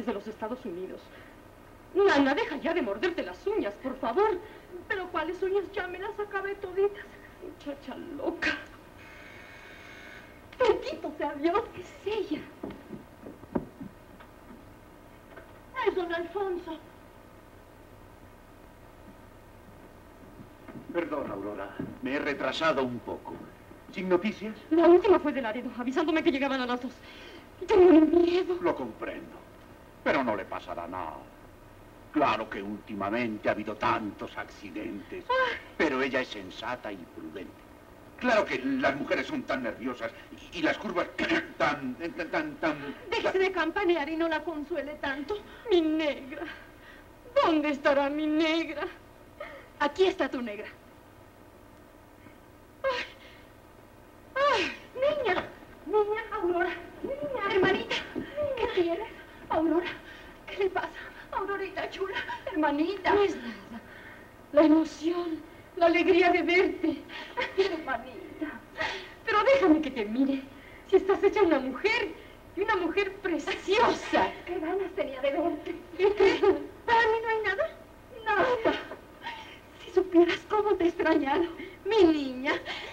desde los Estados Unidos. Nana, deja ya de morderte las uñas, por favor. ¿Pero cuáles uñas? Ya me las acabé toditas. Muchacha loca. Bendito sea Dios. Es ella. Es don Alfonso. Perdón, Aurora. Me he retrasado un poco. ¿Sin noticias? La última fue de Laredo, avisándome que llegaban a las 2. Tengo un miedo. Lo comprendo. Pero no le pasará nada. Claro que últimamente ha habido tantos accidentes. Pero ella es sensata y prudente. Claro que las mujeres son tan nerviosas y las curvas tan... Déjese de campanear y no la consuele tanto. Mi negra. ¿Dónde estará mi negra? Aquí está tu negra. Niña, niña, Aurora, niña, hermanita, ¿qué tienes? Aurora, ¿qué le pasa? Aurorita chula, hermanita. No es nada. La emoción, la alegría de verte. Hermanita. Pero déjame que te mire. Si estás hecha una mujer, y una mujer preciosa. Qué ganas tenía de verte. ¿Y qué? ¿Para mí no hay nada? Nada. Si supieras cómo te he extrañado, mi niña.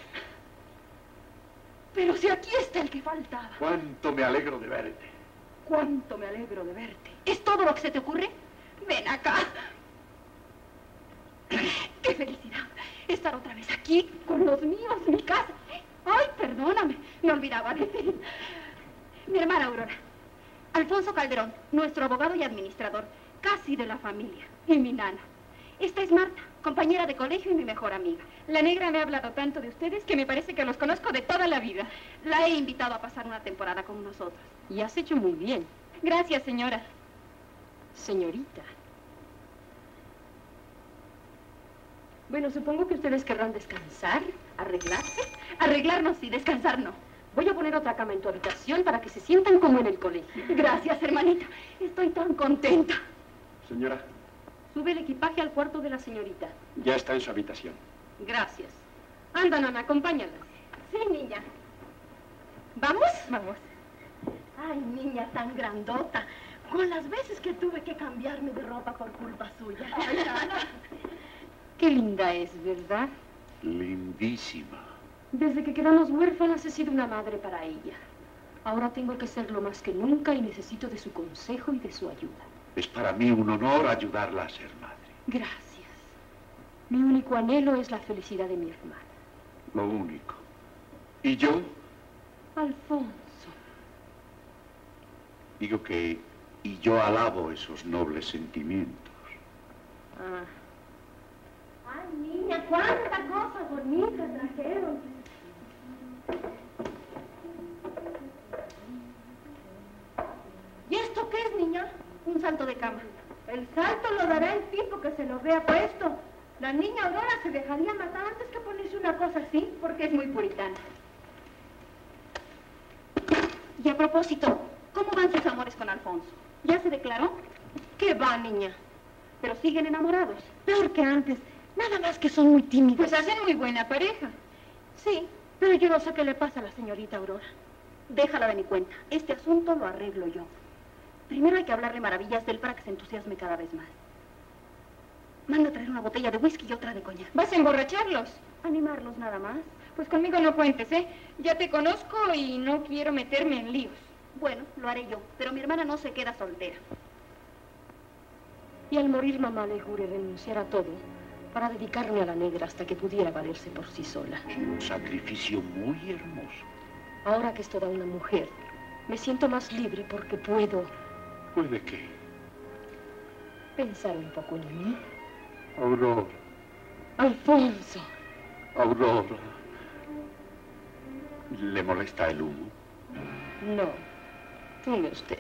Pero si aquí está el que faltaba. Cuánto me alegro de verte. Cuánto me alegro de verte. ¿Es todo lo que se te ocurre? Ven acá. ¡Qué felicidad! Estar otra vez aquí, con los míos, mi casa. Ay, perdóname, me olvidaba de ti. Mi hermana Aurora. Alfonso Calderón, nuestro abogado y administrador, casi de la familia. Y mi nana. Esta es Marta, compañera de colegio y mi mejor amiga. La negra me ha hablado tanto de ustedes que me parece que los conozco de toda la vida. La he invitado a pasar una temporada con nosotros. Y has hecho muy bien. Gracias, señora. Señorita. Bueno, supongo que ustedes querrán descansar, arreglarse. Arreglarnos y descansar no. Voy a poner otra cama en tu habitación para que se sientan como en el colegio. Gracias, hermanita. Estoy tan contenta. Señora. Sube el equipaje al cuarto de la señorita. Ya está en su habitación. Gracias. Anda, Nana, acompáñala. Sí, niña. ¿Vamos? Vamos. Ay, niña tan grandota. Con las veces que tuve que cambiarme de ropa por culpa suya. Ay, Nana. Qué linda es, ¿verdad? Lindísima. Desde que quedamos huérfanas he sido una madre para ella. Ahora tengo que serlo más que nunca y necesito de su consejo y de su ayuda. Es para mí un honor ayudarla a ser madre. Gracias. Mi único anhelo es la felicidad de mi hermana. Lo único. ¿Y yo? Alfonso. Digo que... Y yo alabo esos nobles sentimientos. Ah. Ay, niña, cuántas cosas bonitas trajeron. ¿Y esto qué es, niña? Un salto de cama. El salto lo dará el tipo que se lo vea puesto. La niña Aurora se dejaría matar antes que ponerse una cosa así, porque es muy puritana. Y a propósito, ¿cómo van sus amores con Alfonso? ¿Ya se declaró? ¿Qué va, niña? Pero siguen enamorados. Peor que antes. Nada más que son muy tímidos. Pues hacen muy buena pareja. Sí, pero yo no sé qué le pasa a la señorita Aurora. Déjala de mi cuenta. Este asunto lo arreglo yo. Primero hay que hablarle maravillas de él para que se entusiasme cada vez más. Manda a traer una botella de whisky y otra de coñac. ¿Vas a emborracharlos? Animarlos nada más. Pues conmigo no cuentes, ¿eh? Ya te conozco y no quiero meterme en líos. Bueno, lo haré yo, pero mi hermana no se queda soltera. Y al morir mamá le juré renunciar a todo para dedicarme a la negra hasta que pudiera valerse por sí sola. Un sacrificio muy hermoso. Ahora que es toda una mujer, me siento más libre porque puedo... ¿Puede qué? Pensar un poco en mí. Aurora. Alfonso. Aurora. ¿Le molesta el humo? No. Fume usted.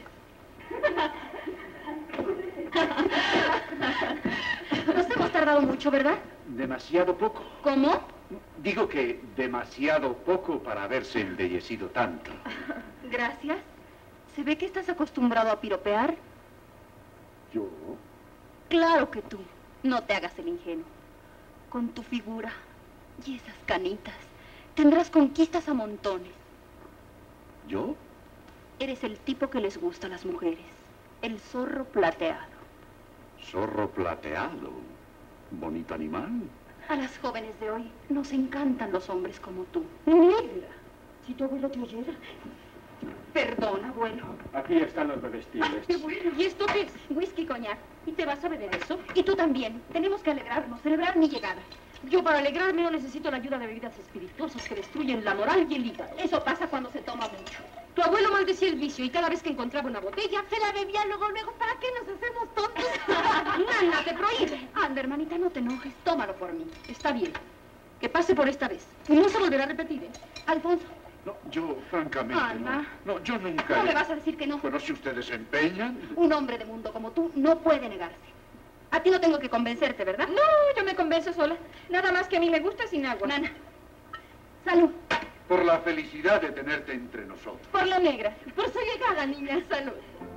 Nos hemos tardado mucho, ¿verdad? Demasiado poco. ¿Cómo? Digo que demasiado poco para haberse embellecido tanto. Gracias. ¿Se ve que estás acostumbrado a piropear? ¿Yo? Claro que tú. No te hagas el ingenuo. Con tu figura y esas canitas, tendrás conquistas a montones. ¿Yo? Eres el tipo que les gusta a las mujeres. El zorro plateado. Zorro plateado. Bonito animal. A las jóvenes de hoy nos encantan los hombres como tú. Negra, si tu abuelo te oyera. Perdón, abuelo. Aquí están los bebestibles. Qué bueno. ¿Y esto qué es? Whisky coñac. ¿Y te vas a beber eso? Y tú también. Tenemos que alegrarnos, celebrar mi llegada. Yo para alegrarme no necesito la ayuda de bebidas espirituosas que destruyen la moral y el hígado. Eso pasa cuando se toma mucho. Tu abuelo maldecía el vicio y cada vez que encontraba una botella... Se la bebía luego. ¿Para qué nos hacemos tontos? ¡Nana, te prohíbe! Anda, hermanita, no te enojes. Tómalo por mí. Está bien. Que pase por esta vez. Y no se volverá a repetir, ¿eh? Alfonso. No, yo francamente Ana. no, yo nunca... ¿Cómo me vas a decir que no? Pero si ustedes se empeñan... Un hombre de mundo como tú no puede negarse. A ti no tengo que convencerte, ¿verdad? No, yo me convenzo sola. Nada más que a mí me gusta sin agua. Nana. Salud. Por la felicidad de tenerte entre nosotros. Por la negra. Por su llegada, niña. Salud.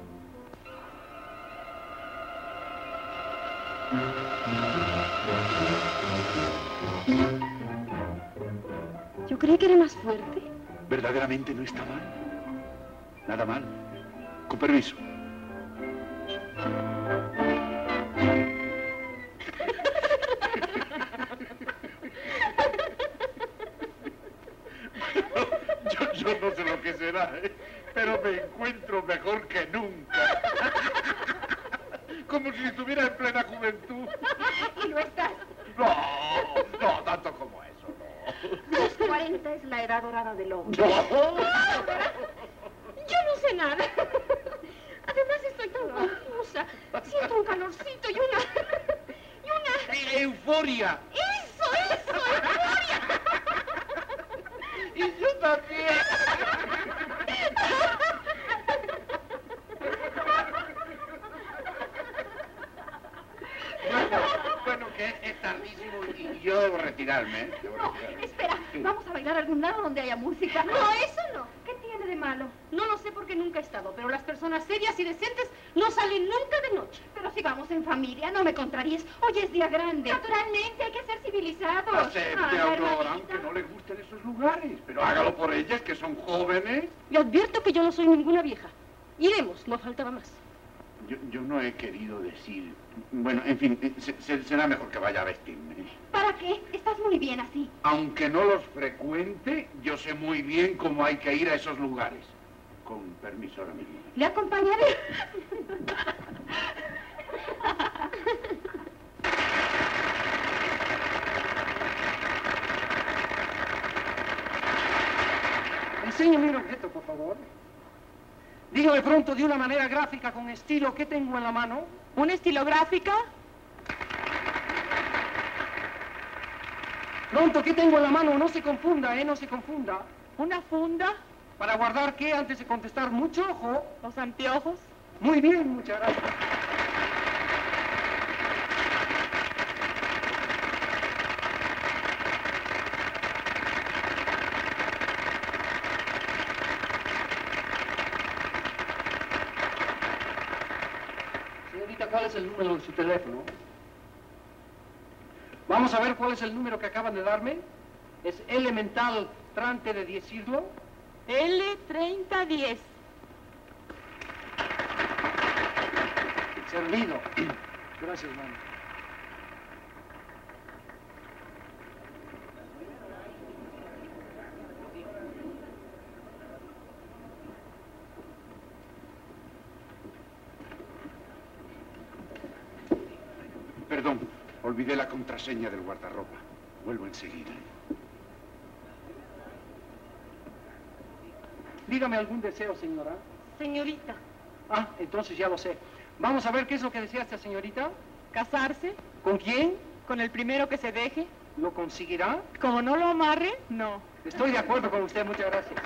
Yo creí que era más fuerte. Verdaderamente no está mal. Nada mal. Con permiso. Yo no sé lo que será, pero me encuentro mejor que nunca. Como si estuviera en plena juventud. Y lo estás. No, tanto como eso, no. Los 40 es la edad dorada del hombre. Yo no sé nada. Además estoy tan confusa. Siento un calorcito y una... ¡Euforia! ¡Eso! ¡Euforia! ¡Y yo también! Bueno, que es tardísimo y yo debo retirarme, ¿eh? No, espera. Vamos a bailar a algún lado donde haya música. No, eso no. ¿Qué tiene de malo? No lo sé porque nunca he estado, pero las personas serias y decentes no salen nunca de noche. Pero si vamos en familia, no me contraríes. Hoy es día grande. Naturalmente, hay que ser civilizados. Acepte, Ay, Aurora, hermanita. aunque no le gusten esos lugares. Pero hágalo por ellas, que son jóvenes. Le advierto que yo no soy ninguna vieja. Iremos, no faltaba más. Yo no he querido decir... Bueno, en fin, será mejor que vaya a vestirme. ¿Para qué? Estás muy bien así. Aunque no los frecuente, yo sé muy bien cómo hay que ir a esos lugares. Con permiso ahora mismo. ¿Le acompañaré? Enséñame un objeto, por favor. Dígame pronto, de una manera gráfica, con estilo, ¿qué tengo en la mano? ¿Un estilográfica? Pronto, ¿qué tengo en la mano? No se confunda, no se confunda. ¿Una funda? ¿Para guardar qué antes de contestar? Mucho ojo. ¿Los anteojos? Muy bien, muchas gracias. Señorita, ¿cuál es el número de su teléfono? Vamos a ver cuál es el número que acaban de darme. Es elemental trante de decirlo. L3010. Servido. Gracias, mano. Perdón, olvidé la contraseña del guardarropa. Vuelvo enseguida. Dígame algún deseo, señora. Señorita, Ah, entonces ya lo sé. Vamos a ver qué es lo que desea esta señorita. ¿Casarse? ¿Con quién? ¿Con el primero que se deje? ¿Lo conseguirá? Como no lo amarre, no. Estoy de acuerdo con usted, muchas gracias.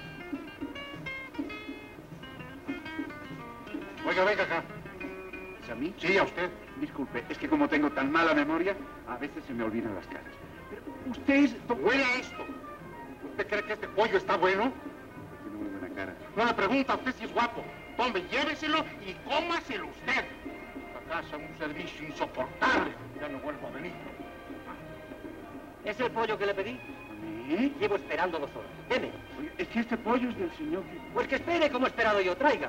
Oiga, venga acá. Se mí? Sí, a usted. Disculpe, es que como tengo tan mala memoria, a veces se me olvidan las caras. Pero usted es... Huela esto. ¿Usted cree que este pollo está bueno? Tiene muy buena cara. No le pregunta a usted si es guapo. Tome, lléveselo y cómaselo usted. Esta casa es un servicio insoportable. Ya no vuelvo a venir. ¿Es el pollo que le pedí? ¿Eh? Llevo esperando 2 horas. Deme. Oye, es que este pollo es del señor que... Pues que espere como he esperado yo. Traiga.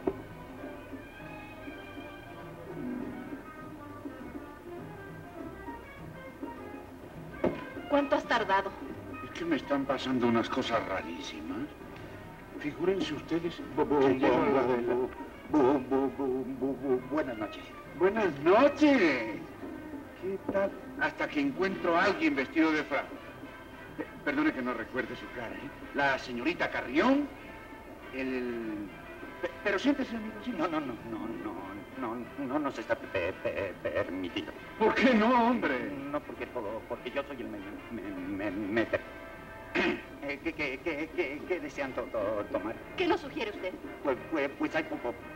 ¿Cuánto has tardado? Es que me están pasando unas cosas rarísimas. Figúrense ustedes... Buenas noches. Buenas noches. ¿Qué tal? Hasta que encuentro a alguien vestido de frac. Perdone que no recuerde su cara, ¿eh? La señorita Carrión, Pero siéntese, amigo, sí. No nos está permitido. ¿Por qué no, hombre? No, porque yo soy el ¿Qué desean tomar? ¿Qué nos sugiere usted? Pues hay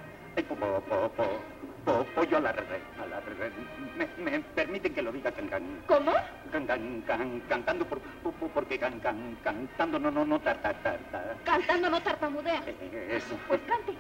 pollo a la red. ¿Me permiten que lo diga ¿Cómo? cantando porque cantando no tarta. Cantando no tartamudea. Eso. Pues cante.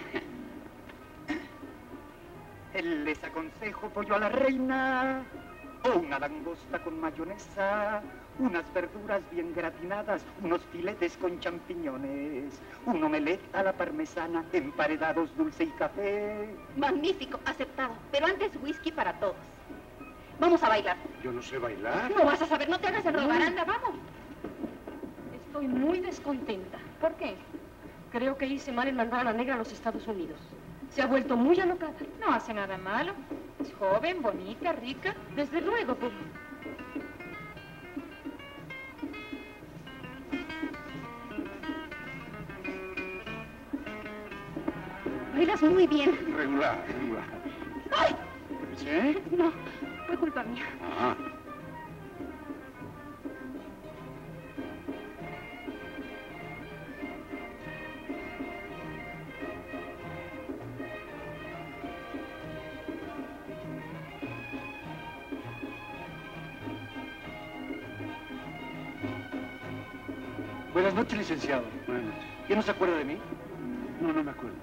Les aconsejo pollo a la reina, o una langosta con mayonesa, unas verduras bien gratinadas, unos filetes con champiñones, un omelette a la parmesana, emparedados, dulce y café. Magnífico, aceptado. Pero antes whisky para todos. Vamos a bailar. Yo no sé bailar. No vas a saber, no te hagas el rogar, anda, vamos. Estoy muy descontenta. ¿Por qué? Creo que hice mal en mandar a la negra a los Estados Unidos. Se ha vuelto muy alocada. No hace nada malo. Es joven, bonita, rica. Desde luego, pues. Bailas muy bien. Regular. ¡Ay! ¿Sí? No, fue culpa mía. Ah. Buenas noches, licenciado. Buenas noches. ¿Quién no se acuerda de mí? No me acuerdo.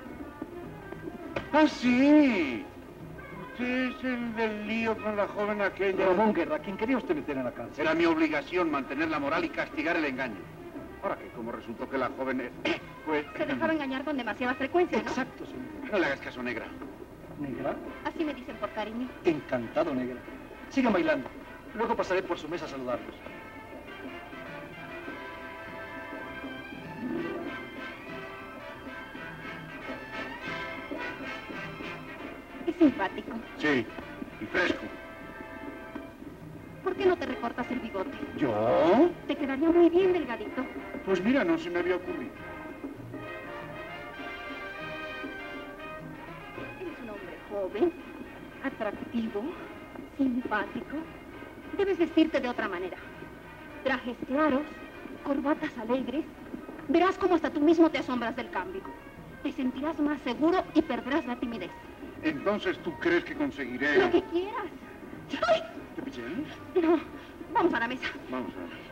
¡Ah, sí! Usted es el del lío con la joven aquella. Ramón Guerra, ¿a quién quería usted meter en la cárcel? Era mi obligación mantener la moral y castigar el engaño. Ahora que como resultó que la joven pues... Se dejaba engañar con demasiada frecuencia, ¿no? Exacto, señor. No le hagas caso, negra. ¿Negra? Así me dicen por cariño. Encantado, negra. Sigan bailando. Luego pasaré por su mesa a saludarlos. Es simpático. Sí, y fresco. ¿Por qué no te recortas el bigote? ¿Yo? Te quedaría muy bien delgadito. Pues mira, no se me había ocurrido. Eres un hombre joven, atractivo, simpático. Debes vestirte de otra manera. Trajes claros, corbatas alegres. Verás cómo hasta tú mismo te asombras del cambio. Te sentirás más seguro y perderás la timidez. Entonces, ¿tú crees que conseguiré...? Lo que quieras. ¡Ay! ¿Te piché? No, vamos a la mesa. Vamos a ver.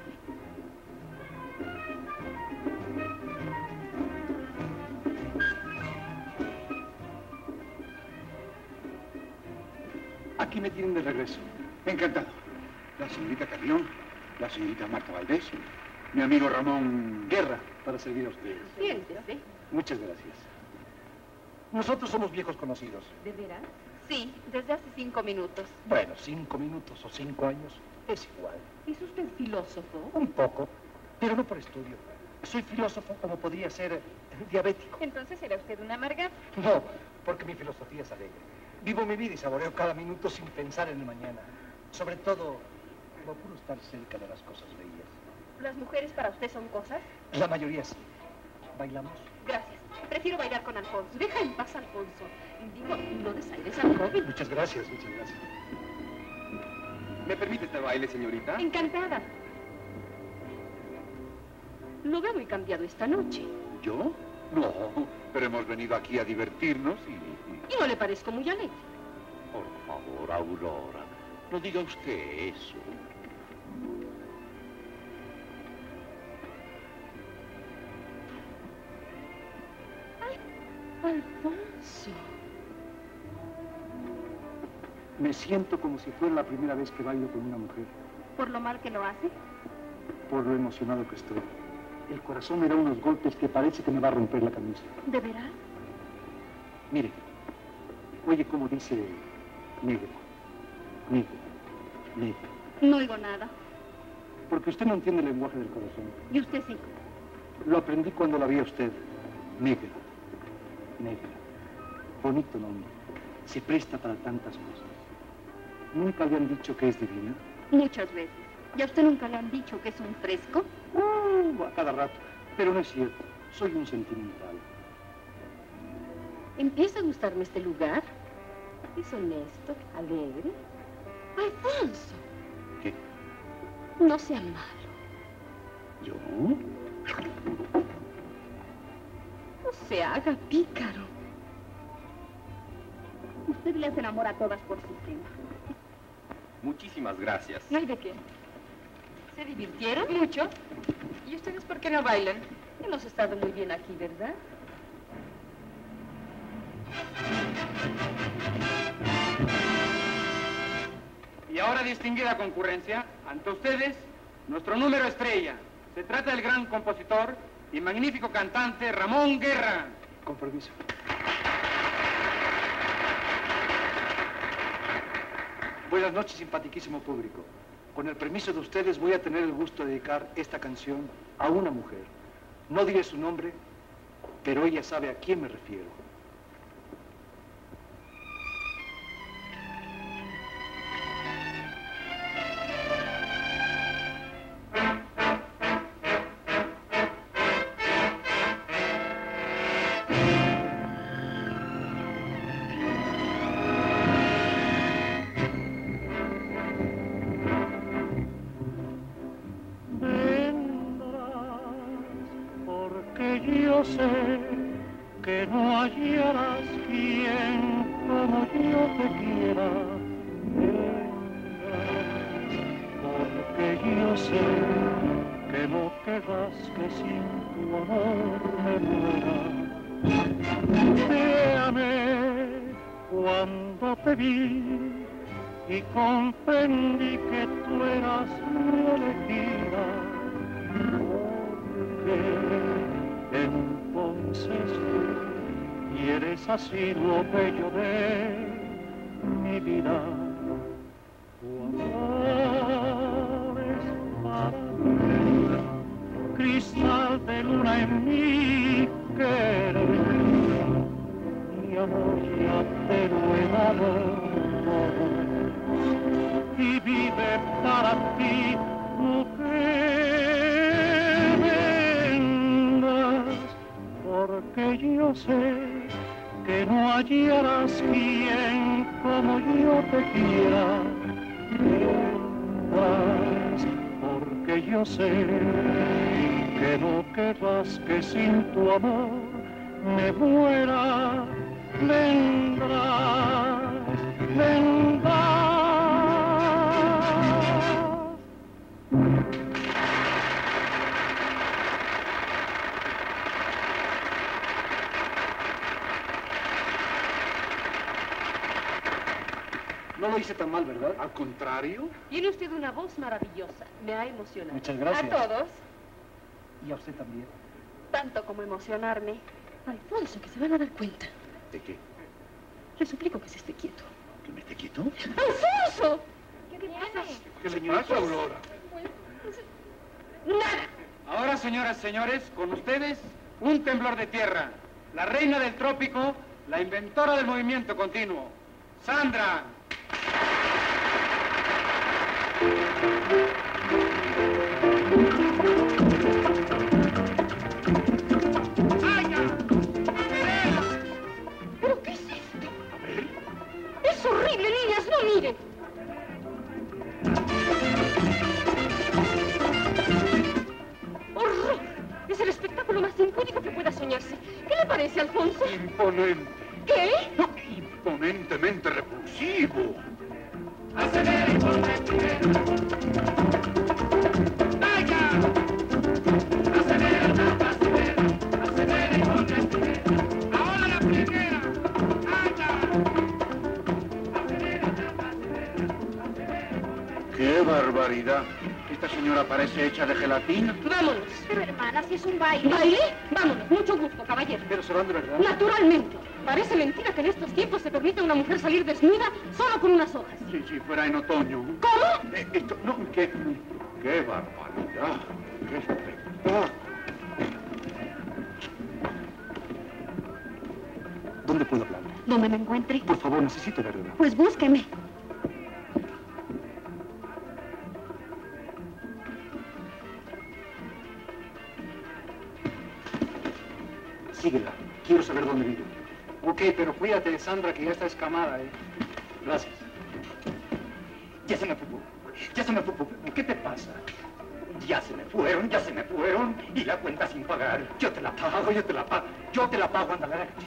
Aquí me tienen de regreso. Encantado. La señorita Carrión, la señorita Marta Valdés, mi amigo Ramón... Guerra, para servir a ustedes. Siéntese. Muchas gracias. Nosotros somos viejos conocidos. ¿De veras? Sí, desde hace 5 minutos. Bueno, 5 minutos o 5 años es igual. ¿Es usted filósofo? Un poco, pero no por estudio. Soy filósofo como podría ser diabético. Entonces era usted una amargada. No, porque mi filosofía es alegre. Vivo mi vida y saboreo cada minuto sin pensar en el mañana. Sobre todo, procuro estar cerca de las cosas bellas. ¿Las mujeres para usted son cosas? La mayoría sí. ¿Bailamos? Gracias. Prefiero bailar con Alfonso. Deja en paz a Alfonso. Digo, no desaires al joven. Muchas gracias, muchas gracias. ¿Me permite este baile, señorita? Encantada. Lo veo muy cambiado esta noche. ¿Yo? No, pero hemos venido aquí a divertirnos y... Y no le parezco muy alegre. Por favor, Aurora, no diga usted eso. Alfonso. Me siento como si fuera la primera vez que bailo con una mujer, ¿Por lo mal que lo hace? por lo emocionado que estoy. El corazón me da unos golpes que parece que me va a romper la camisa. ¿De veras? Mire, oye cómo dice negro, negro, negro. No oigo nada. Porque usted no entiende el lenguaje del corazón. Y usted sí. Lo aprendí cuando la vi a usted. Negra, negra. Bonito nombre. Se presta para tantas cosas. ¿Nunca le han dicho que es divina? Muchas veces. ¿Y a usted nunca le han dicho que es un fresco? A cada rato. Pero no es cierto. Soy un sentimental. Empieza a gustarme este lugar. Es honesto, alegre. Alfonso. ¿Qué? No sea malo. ¿Yo? No se haga pícaro. Usted le hace el amor a todas por sistema. Muchísimas gracias. No hay de qué. ¿Se divirtieron? Mucho. ¿Y ustedes por qué no bailan? Hemos estado muy bien aquí, ¿verdad? Y ahora, distinguida concurrencia, ante ustedes, nuestro número estrella. Se trata del gran compositor y magnífico cantante Ramón Guerra. Con permiso. Buenas noches, simpaticísimo público. Con el permiso de ustedes voy a tener el gusto de dedicar esta canción a una mujer. No diré su nombre, pero ella sabe a quién me refiero. Que no hallarás quien como yo te quiera, porque yo sé que no querrás que sin tu amor me muera. Te amé cuando te vi y comprendí que tú eras mi elegida, porque entonces tú quieres así lo bello de mi vida. Tu amor es para mí, cristal de luna en mi querer. Mi amor ya te lo he dado y vive para ti, mujer. Porque yo sé que no hallarás quien como yo te quiera. Vendrás, porque yo sé que no querrás que sin tu amor me muera. Vendrás, vendrás. No lo hice tan mal, ¿verdad? Al contrario. Tiene usted una voz maravillosa. Me ha emocionado. Muchas gracias. A todos. Y a usted también. Tanto como emocionarme. Alfonso, que se van a dar cuenta. ¿De qué? Le suplico que se esté quieto. ¿Que me esté quieto? ¡Alfonso! ¿Qué pasa? ¿Qué le pasa, Aurora? ¡Nada! Ahora, señoras y señores, con ustedes, un temblor de tierra. La reina del trópico, la inventora del movimiento continuo. Sandra. ¿Pero qué es esto? Es horrible, niñas, no miren. ¡Horror! Es el espectáculo más impúdico que pueda soñarse. imponente. ¿Qué? No, imponentemente repulsivo. ¡Acelere con la primera! ¡Vaya! ¡Acelera, acelera! ¡Acelere con la primera! ¡Ahora la primera! ¡Vaya! ¡Acelera, acelera! ¡Qué barbaridad! Esta señora parece hecha de gelatina. Vámonos. Pero hermana, si es un baile. ¿Baile? Vámonos. Mucho gusto, caballero. Pero se van de verdad. Naturalmente. Parece mentira que en estos tiempos se permite a una mujer salir desnuda solo con unas hojas. Si fuera en otoño. ¿Cómo? Esto, no, qué barbaridad. Qué espectáculo. ¿Dónde puedo hablar? Donde me encuentre. Por favor, necesito verla. Pues búsqueme. Síguela. Quiero saber dónde vive. Ok, pero cuídate, Sandra, que ya está escamada, ¿eh? Gracias. Ya se me fue. Ya se me fue. ¿Qué te pasa? Ya se me fueron. Y la cuenta sin pagar. Yo te la pago. Yo te la pago, anda, lárgate.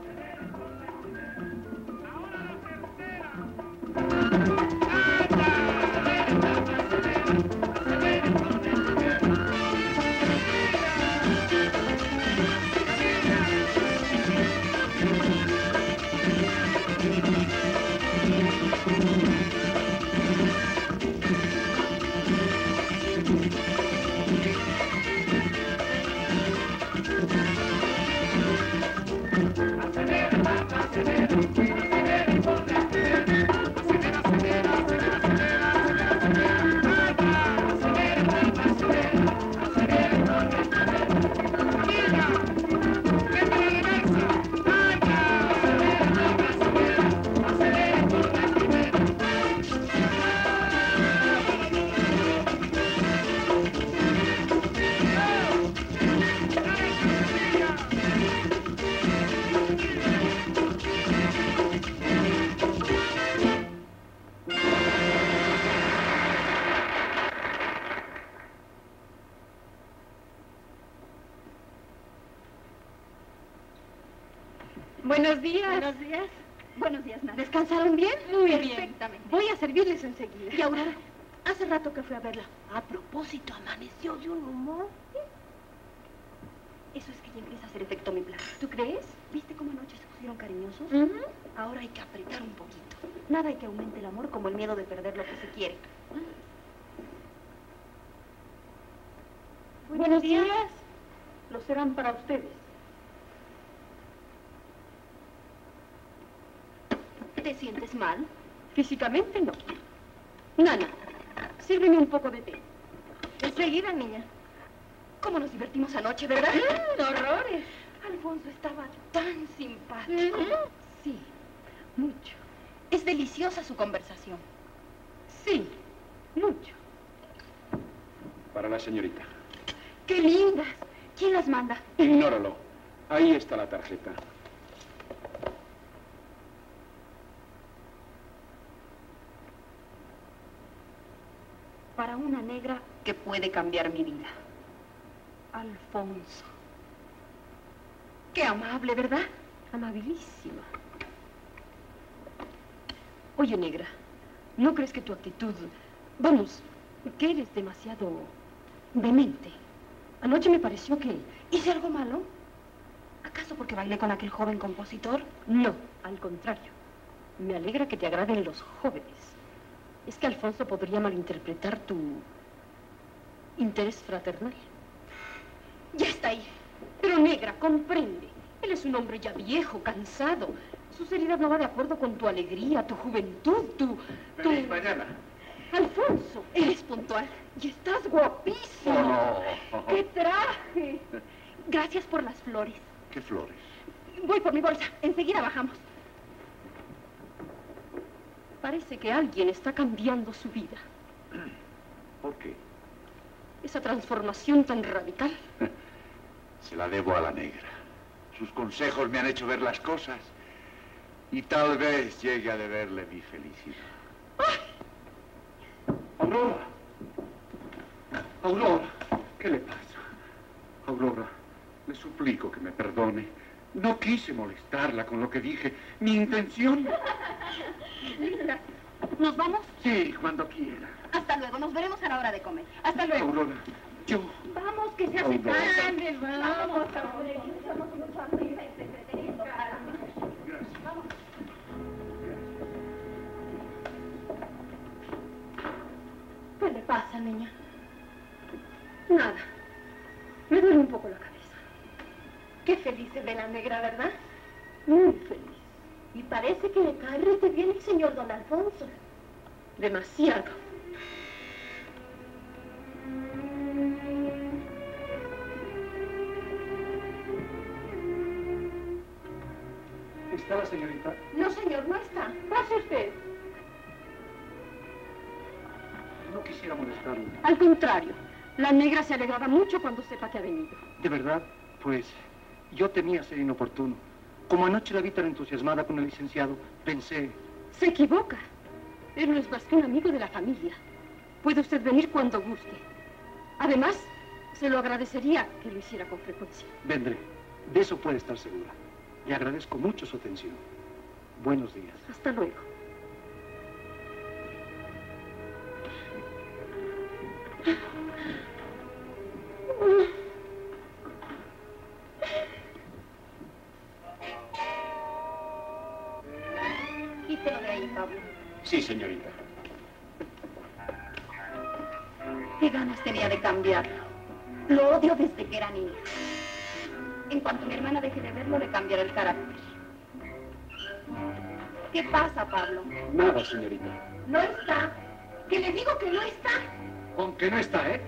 Buenos días. Buenos días. Buenos días, Nana. ¿Descansaron bien? Muy bien. Perfectamente. Voy a servirles enseguida. Y Aurora, hace rato que fui a verla. A propósito, amaneció de un humor. Eso es que ya empieza a hacer efecto mi plan. ¿Tú crees? ¿Viste cómo anoche se pusieron cariñosos? Ahora hay que apretar un poquito. Nada hay que aumente el amor como el miedo de perder lo que se quiere. Buenos días. Lo serán para ustedes. ¿Te sientes mal? Físicamente no. Nana, sírveme un poco de té. Enseguida, niña. ¿Cómo nos divertimos anoche, verdad? ¡Horrores! Alfonso estaba tan simpático. Sí, mucho. Es deliciosa su conversación. Sí, mucho. Para la señorita. ¡Qué lindas! ¿Quién las manda? Ignóralo. Ahí está la tarjeta. Para una negra que puede cambiar mi vida. Alfonso. Qué amable, ¿verdad? Amabilísima. Oye, negra, ¿no crees que tu actitud... Vamos, que eres demasiado demente? Anoche me pareció que... ¿Hice algo malo? ¿Acaso porque bailé con aquel joven compositor? No, al contrario. Me alegra que te agraden los jóvenes. Es que Alfonso podría malinterpretar tu interés fraternal. Ya está ahí. Pero, negra, comprende. Él es un hombre ya viejo, cansado. Su seriedad no va de acuerdo con tu alegría, tu juventud, Feliz mañana. Alfonso, Eres puntual. y estás guapísimo. Oh. ¡Qué traje! Gracias por las flores. ¿Qué flores? Voy por mi bolsa. Enseguida bajamos. Parece que alguien está cambiando su vida. ¿Por qué? Esa transformación tan radical. Se la debo a la negra. Sus consejos me han hecho ver las cosas. Y tal vez llegue a deberle mi felicidad. Aurora. Aurora. ¿Qué le pasa? Aurora, le suplico que me perdone. No quise molestarla con lo que dije. Mi intención... Linda, ¿nos vamos? Sí, cuando quiera. Hasta luego, nos veremos a la hora de comer. Hasta luego. Aurora, yo... Vamos, que se hace Aurora. tarde, vamos. Estamos mucho arriba y entreteniendo. Gracias. Vamos. ¿Qué le pasa, niña? Nada. Me duele un poco la cabeza. Qué feliz se ve la negra, ¿verdad? Muy feliz. Y parece que le cae rete bien el señor don Alfonso. Demasiado. ¿Está la señorita? No, señor, no está. Pase usted. No quisiera molestarle. Al contrario, la negra se alegrará mucho cuando sepa que ha venido. ¿De verdad? Pues yo temía ser inoportuno. Como anoche la vi tan entusiasmada con el licenciado, pensé... Se equivoca. Él no es más que un amigo de la familia. Puede usted venir cuando guste. Además, se lo agradecería que lo hiciera con frecuencia. Vendré. De eso puede estar segura. Le agradezco mucho su atención. Buenos días. Hasta luego. Quítelo de ahí, Pablo. Sí, señorita. Qué ganas tenía de cambiarlo. Lo odio desde que era niña. En cuanto mi hermana deje de verlo, le cambiará el carácter. ¿Qué pasa, Pablo? Nada, señorita. No está. Que le digo que no está. Con que no está, ¿eh?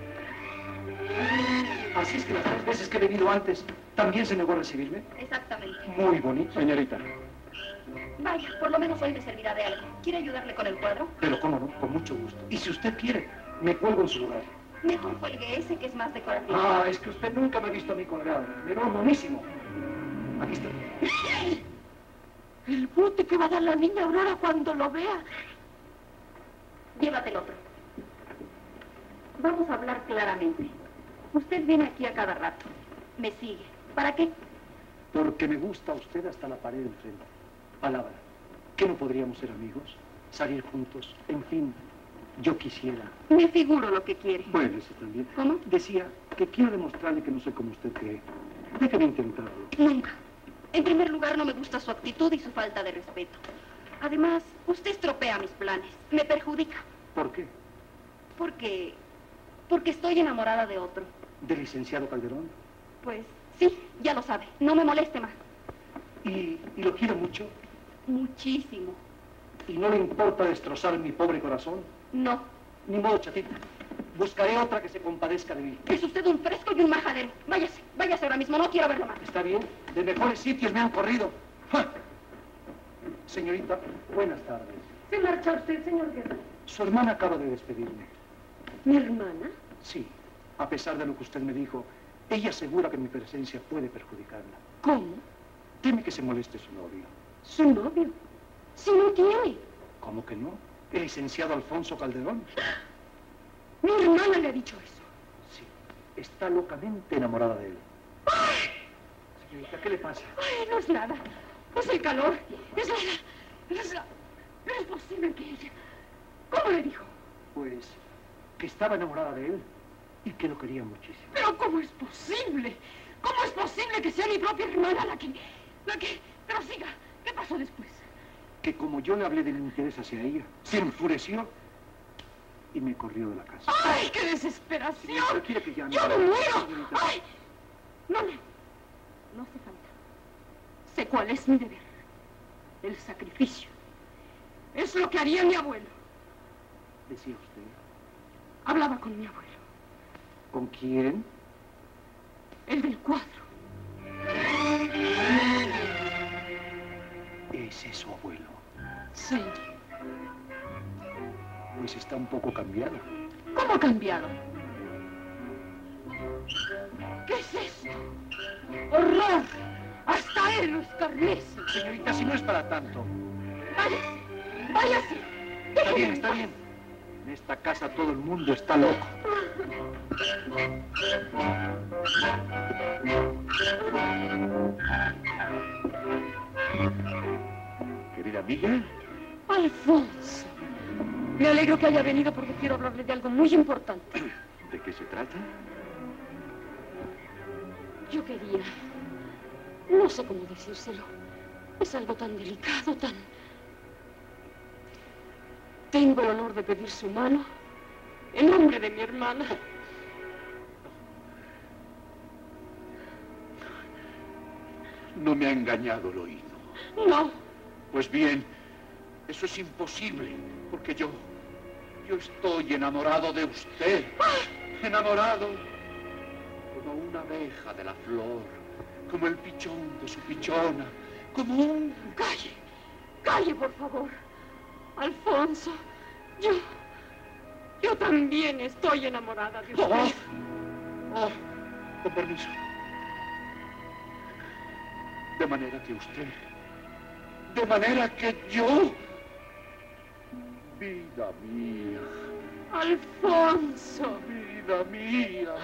Así es que las 3 veces que he venido antes, ¿también se negó a recibirme? Exactamente. Muy bonito. Señorita. Vaya, por lo menos hoy me servirá de algo. ¿Quiere ayudarle con el cuadro? Pero cómo no, con mucho gusto. Y si usted quiere, me cuelgo en su lugar. Mejor cuelgue ese, que es más decorativo. Ah, es que usted nunca me ha visto a mí colgado. Me veo monísimo. Aquí está. El bote que va a dar la niña Aurora cuando lo vea. Llévate el otro. Vamos a hablar claramente. Usted viene aquí a cada rato. Me sigue. ¿Para qué? Porque me gusta usted hasta la pared enfrente. Palabra. ¿Que no podríamos ser amigos? Salir juntos. En fin, yo quisiera. Me figuro lo que quiere. Bueno, eso también. ¿Cómo? Decía que quiero demostrarle que no soy como usted cree. Déjeme intentarlo. Nunca. En primer lugar, no me gusta su actitud y su falta de respeto. Además, usted estropea mis planes. Me perjudica. ¿Por qué? Porque estoy enamorada de otro. ¿Del licenciado Calderón? Pues sí, ya lo sabe. No me moleste más. ¿Y lo quiero mucho? Muchísimo. ¿Y no le importa destrozar mi pobre corazón? No. Ni modo, chatita. Buscaré otra que se compadezca de mí. Es usted un fresco y un majadero. Váyase, váyase ahora mismo. No quiero verlo más. ¿Está bien? De mejores sitios me han corrido. ¡Ja! Señorita, buenas tardes. ¿Se marcha usted, señor Guerra? Su hermana acaba de despedirme. ¿Mi hermana? Sí, a pesar de lo que usted me dijo, ella asegura que mi presencia puede perjudicarla. ¿Cómo? Teme que se moleste su novio. ¿Su novio? Si no tiene. ¿Cómo que no? ¿El licenciado Alfonso Calderón? Mi hermana le ha dicho eso. Sí, está locamente enamorada de él. Señorita, ¿qué le pasa? Ay, no es nada. Es el calor. Es la... No es posible que ella... ¿Cómo le dijo? Pues que estaba enamorada de él y que lo quería muchísimo. Pero ¿cómo es posible? ¿Cómo es posible que sea mi propia hermana la que... Pero siga, ¿qué pasó después? Que como yo le hablé del interés hacia ella, se enfureció y me corrió de la casa. ¡Ay, qué desesperación! Señorita, ¿quiere que llame? ¡Yo me muero! Señorita. ¡Ay! No hace falta. Sé cuál es mi deber. El sacrificio. Es lo que haría mi abuelo. Decía usted. Hablaba con mi abuelo. ¿Con quién? El del cuadro. Ese es su abuelo. Sí. Pues está un poco cambiado. ¿Cómo ha cambiado? ¿Qué es esto? ¡Horror! Hasta él lo escarnece. Señorita, si no es para tanto. ¡Váyase! ¡Váyase! Está bien, está bien. En esta casa todo el mundo está loco. señora Miguel. Alfonso, me alegro que haya venido porque quiero hablarle de algo muy importante. ¿De qué se trata? Yo quería... No sé cómo decírselo. Es algo tan delicado, tan... Tengo el honor de pedir su mano en nombre de mi hermana. No me ha engañado el oído. No. Pues bien, eso es imposible, porque yo estoy enamorado de usted. Enamorado como una abeja de la flor, como el pichón de su pichona, como un... Calle, calle, por favor. Alfonso, yo también estoy enamorada de usted. Con permiso. De manera que usted... De manera que yo... Vida mía. Alfonso. Vida mía.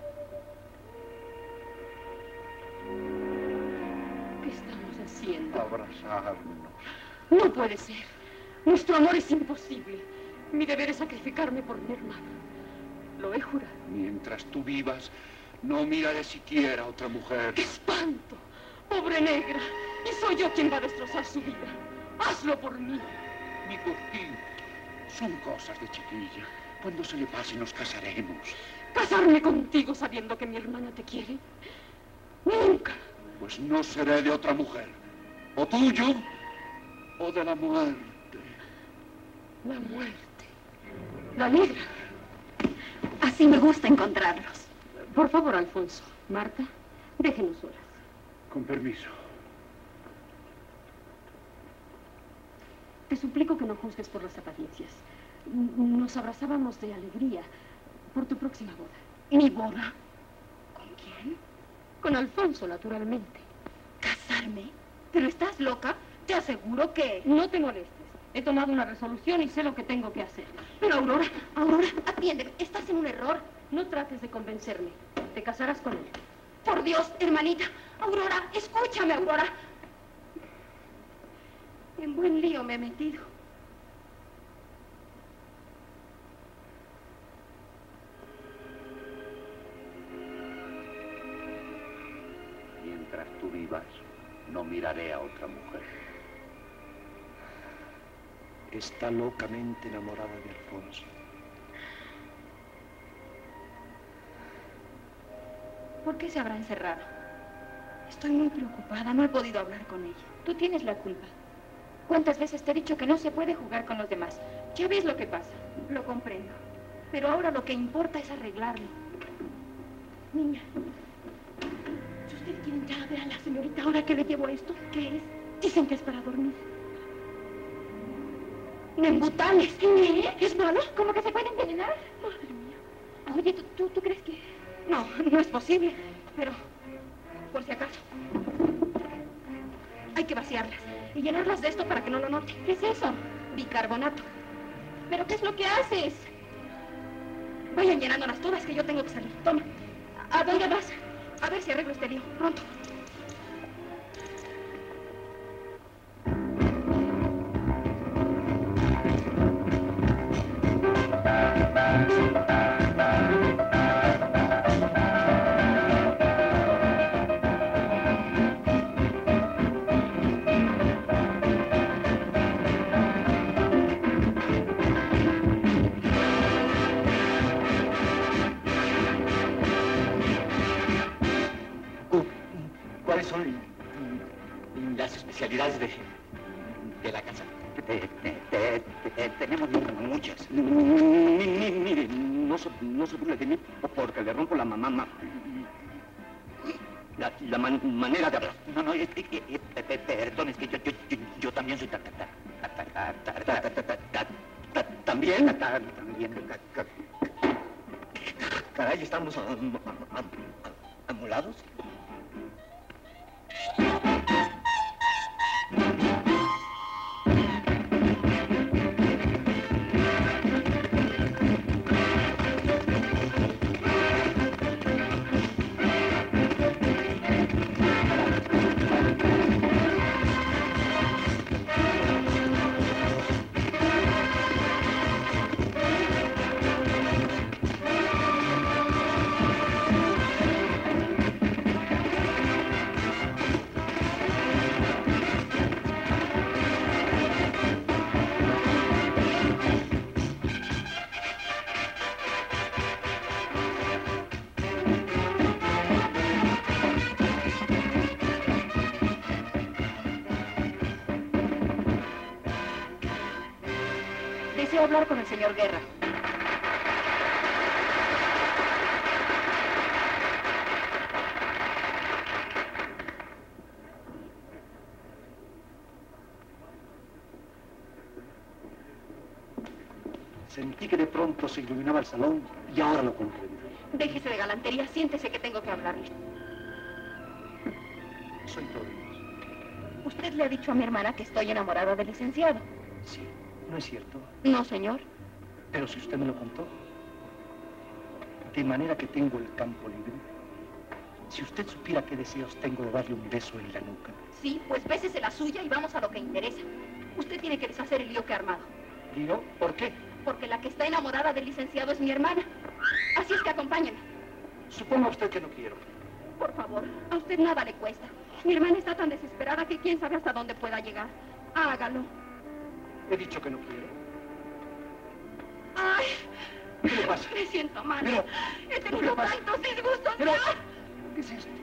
¿Qué estamos haciendo? Abrazarnos. No puede ser. Nuestro amor es imposible. Mi deber es sacrificarme por mi hermana. Lo he jurado. Mientras tú vivas, no miraré siquiera a otra mujer. ¡Qué espanto! Pobre negra. Y soy yo quien va a destrozar su vida. Hazlo por mí. Mi cortín. Son cosas de chiquilla. Cuando se le pase nos casaremos. ¿Casarme contigo sabiendo que mi hermana te quiere? Nunca. Pues no seré de otra mujer. O tuyo, o de la muerte. La muerte. La negra. Así me gusta encontrarlos. Por favor, Alfonso. Marta, déjenos solas. Con permiso. Te suplico que no juzgues por las apariencias. Nos abrazábamos de alegría por tu próxima boda. ¿Mi boda? ¿Con quién? Con Alfonso, naturalmente. ¿Casarme? ¿Pero estás loca? Te aseguro que... No te molestes. He tomado una resolución y sé lo que tengo que hacer. Pero Aurora, atiéndeme. Estás en un error. No trates de convencerme. Te casarás con él. Por Dios, hermanita. Aurora, escúchame, Aurora. En buen lío me he metido. Mientras tú vivas, no miraré a otra mujer. Está locamente enamorada de Alfonso. ¿Por qué se habrá encerrado? Estoy muy preocupada, no he podido hablar con ella. Tú tienes la culpa. ¿Cuántas veces te he dicho que no se puede jugar con los demás? Ya ves lo que pasa. Lo comprendo. Pero ahora lo que importa es arreglarlo. Niña, si usted quiere entrar a ver a la señorita ahora que le llevo esto, ¿qué es? Dicen que es para dormir. ¡Nembutales! ¿Qué? ¿Es malo? ¿Cómo que se puede envenenar? Madre mía. Oye, ¿tú crees que...? No, no es posible. Pero, por si acaso, hay que vaciarlas y llenarlas de esto para que no lo note. ¿Qué es eso? Bicarbonato. ¿Pero qué es lo que haces? Vayan llenándolas todas que yo tengo que salir. Toma. ¿A dónde vas? A ver si arreglo este lío. Pronto. ¿Cuáles son las especialidades de la casa? Tenemos muchas. Mire, no se burle de mí porque le rompo la mamá. La manera de hablar. No, perdón, es que yo también soy también. Caray, estamos amolados. Deseo hablar con el señor Guerra. Sentí que de pronto se iluminaba el salón y ahora lo comprendo. Déjese de galantería, siéntese que tengo que hablarle. Soy todo. Usted le ha dicho a mi hermana que estoy enamorada del licenciado. Sí, ¿no es cierto? No, señor. Pero si usted me lo contó. De manera que tengo el campo libre. Si usted supiera qué deseos tengo de darle un beso en la nuca. Sí, pues bésese la suya y vamos a lo que interesa. Usted tiene que deshacer el lío que ha armado. ¿Lío? ¿Por qué? Porque la que está enamorada del licenciado es mi hermana. Así es que acompáñeme. Suponga usted que no quiero. Por favor, a usted nada le cuesta. Mi hermana está tan desesperada que quién sabe hasta dónde pueda llegar. Hágalo. He dicho que no quiero. ¡Ay! ¿Qué le pasa? Me siento mal. Pero, he tenido tantos disgustos. Pero, ¡Ah! ¿qué es esto?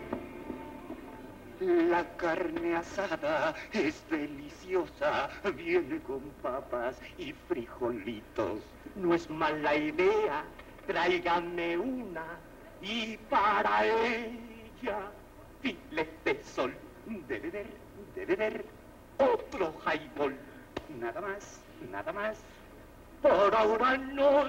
La carne asada es deliciosa, viene con papas y frijolitos. No es mala idea, tráigame una y para ella filete de sol, de beber otro highball. Nada más, por ahora no.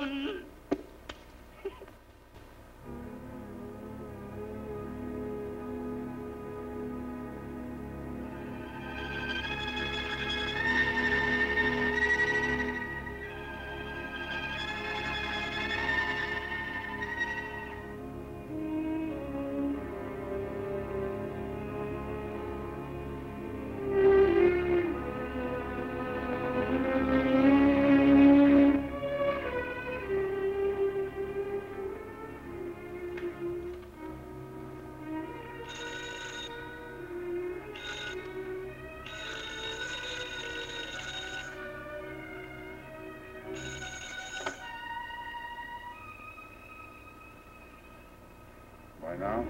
Bueno,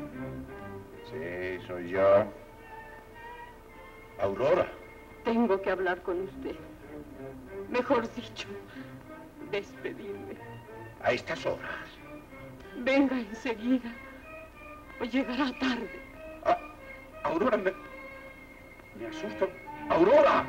sí, soy yo. Aurora. Tengo que hablar con usted. Mejor dicho, despedirme. A estas horas. Venga enseguida o llegará tarde. Ah, Aurora, me asusto. ¡Aurora!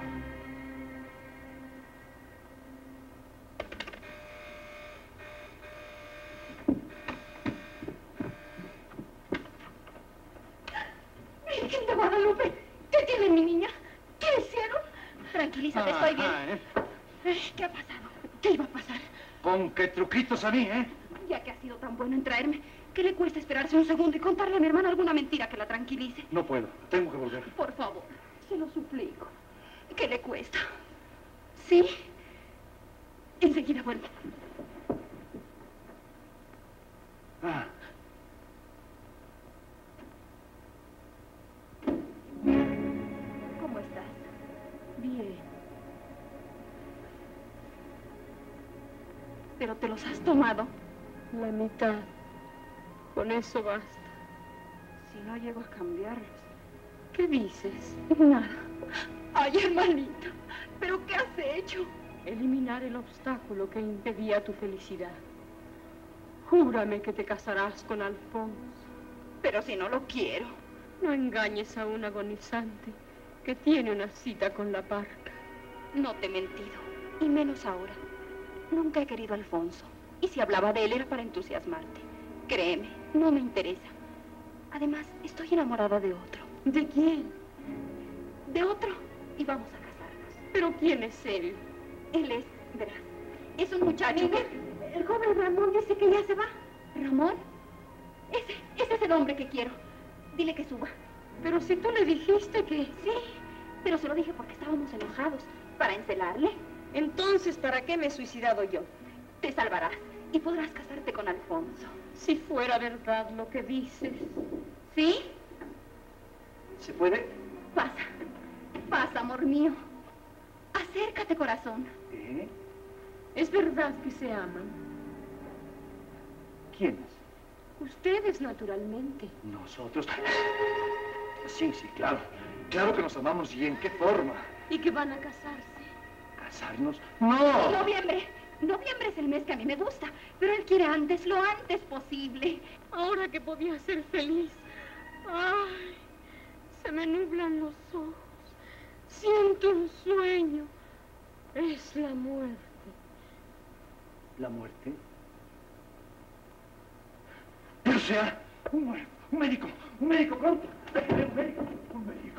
Virgen de Guadalupe, ¿qué tiene mi niña? ¿Qué hicieron? Tranquilízate, estoy bien. ¿Qué ha pasado? ¿Qué iba a pasar? Con qué truquitos a mí, ¿eh? Ya que ha sido tan bueno en traerme, ¿qué le cuesta esperarse un segundo y contarle a mi hermana alguna mentira que la tranquilice? No puedo, tengo que volver. Por favor, se lo suplico. ¿Qué le cuesta? ¿Sí? Enseguida vuelvo. Ah, ¿Cómo estás? Bien. ¿Pero te los has tomado? La mitad. Con eso basta. Si no llego a cambiarlos. ¿Qué dices? Nada. Ay, hermanita, ¿pero qué has hecho? Eliminar el obstáculo que impedía tu felicidad. Júrame que te casarás con Alfonso. Pero si no lo quiero. No engañes a un agonizante que tiene una cita con la parca. No te he mentido, y menos ahora. Nunca he querido a Alfonso, y si hablaba de él era para entusiasmarte. Créeme, no me interesa. Además, estoy enamorada de otro. ¿De quién? De otro, y vamos a casarnos. ¿Pero quién es él? Él es, verás, es un muchacho que... El joven Ramón dice que ya se va. ¿Ramón? Ese es el hombre que quiero. Dile que suba. Pero si tú le dijiste que... Sí, pero se lo dije porque estábamos enojados. Para encelarle. Entonces, ¿para qué me he suicidado yo? Te salvarás y podrás casarte con Alfonso. Si fuera verdad lo que dices. ¿Sí? ¿se puede? Pasa, amor mío. Acércate, corazón. ¿Eh? ¿Es verdad que se aman? ¿Quiénes? Ustedes, naturalmente. Nosotros. Sí, claro. Claro que nos amamos. ¿Y en qué forma? ¿Y que van a casarse? ¿Casarnos? ¡No! Noviembre. Noviembre es el mes que a mí me gusta, pero él quiere antes, lo antes posible. Ahora que podía ser feliz. Ay, se me nublan los ojos. Siento un sueño. Es la muerte. ¿La muerte? Pero sea, un médico, pronto. Un médico.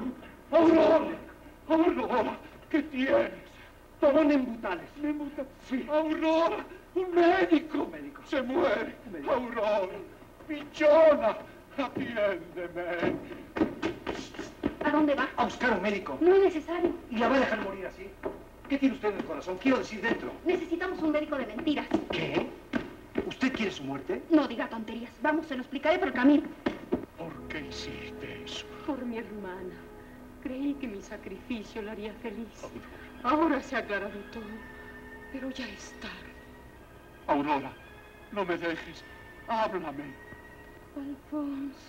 Aurora, ¿qué tienes? Tomó Nembutales. Sí. Aurora, un médico. Se muere. Aurora, pichona, atiéndeme. ¿A dónde va? A buscar un médico. No es necesario. ¿Y la va a dejar morir así? ¿Qué tiene usted en el corazón? Quiero decir dentro. Necesitamos un médico de mentiras. ¿Qué? ¿Usted quiere su muerte? No diga tonterías. Vamos, se lo explicaré por el camino. ¿Por qué hiciste eso? Por mi hermana. Creí que mi sacrificio la haría feliz. Ahora se ha aclarado todo, pero ya es tarde. Aurora, no me dejes. Háblame. Alfonso.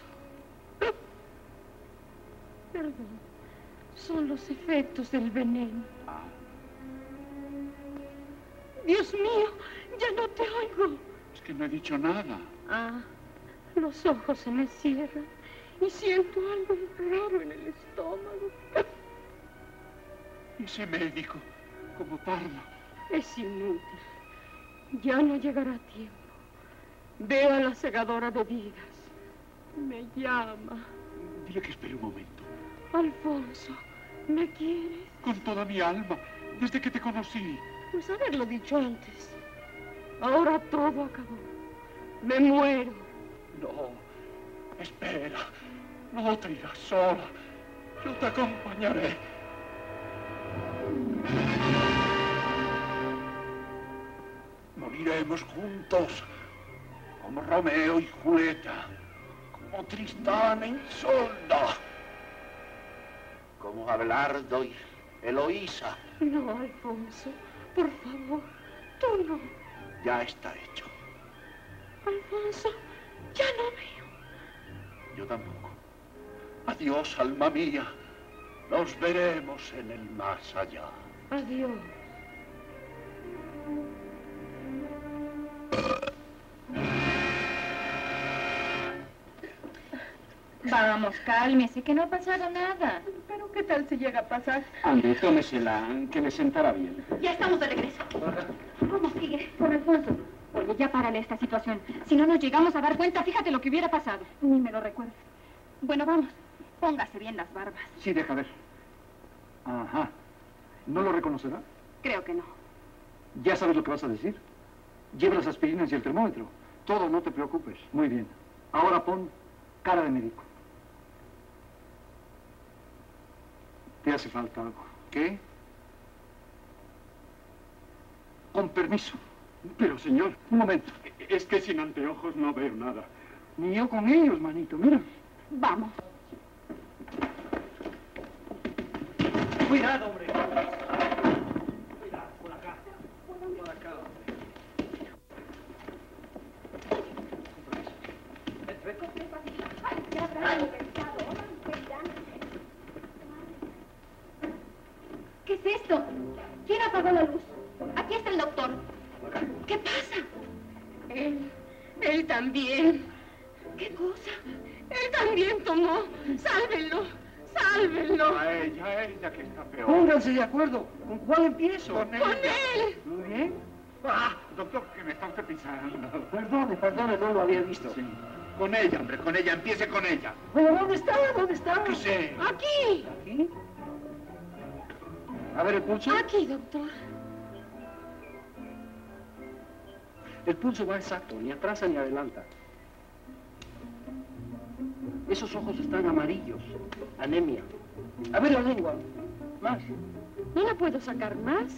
Perdón. Son los efectos del veneno. Dios mío, ya no te oigo. Es que no he dicho nada. Los ojos se me cierran y siento algo raro en el estómago. ¿Y ese médico? ¿Cómo tarda? Es inútil. Ya no llegará a tiempo. Ve a la segadora de vidas. Me llama. Dile que espere un momento. Alfonso, ¿me quieres? Con toda mi alma, desde que te conocí. Pues haberlo dicho antes. Ahora todo acabó. Me muero. No, espera. No te irás sola. Yo te acompañaré. Moriremos juntos, como Romeo y Julieta, como Tristán e Isolda, como Abelardo y Eloísa. No, Alfonso, por favor, tú no. Ya está hecho. Alfonso, ya no veo. Yo tampoco. Adiós, alma mía. Nos veremos en el más allá. Adiós. Vamos, cálmese, que no ha pasado nada. Pero ¿qué tal si llega a pasar? Ande, tómesela, que le sentará bien. Ya estamos de regreso. ¿Cómo sigue? Por Alfonso. Oye, ya párale esta situación. Si no nos llegamos a dar cuenta, fíjate lo que hubiera pasado. Ni me lo recuerdo. Bueno, vamos. Póngase bien las barbas. Sí, deja ver. Ajá. ¿No lo reconocerá? Creo que no. ¿Ya sabes lo que vas a decir? Lleva las aspirinas y el termómetro. Todo, no te preocupes. Muy bien. Ahora pon cara de médico. Te hace falta algo. ¿Qué? Con permiso. Pero, señor, un momento. Es que sin anteojos no veo nada. Ni yo con ellos, manito, mira. Vamos. Cuidado, hombre. Cuidado, por acá. Por acá, hombre. ¿Qué es esto? ¿Quién apagó la luz? Aquí está el doctor. ¿Qué pasa? Él también. ¿Qué cosa? Él también tomó. Sálvenlo. Sálvenlo. A ella que está peor. Pónganse de acuerdo. ¿Con cuál empiezo? Con ella. Con él. Muy bien. Doctor, que me está usted pisando. Perdone, no lo había visto. Sí. Con ella, hombre, con ella. Empiece con ella. Pero ¿dónde está? ¿Qué sé? Aquí. ¿Aquí? A ver, ¿el pulso? Aquí, doctor. El pulso va exacto, ni atrasa ni adelanta. Esos ojos están amarillos. Anemia. A ver la lengua. Más. ¿No la puedo sacar más?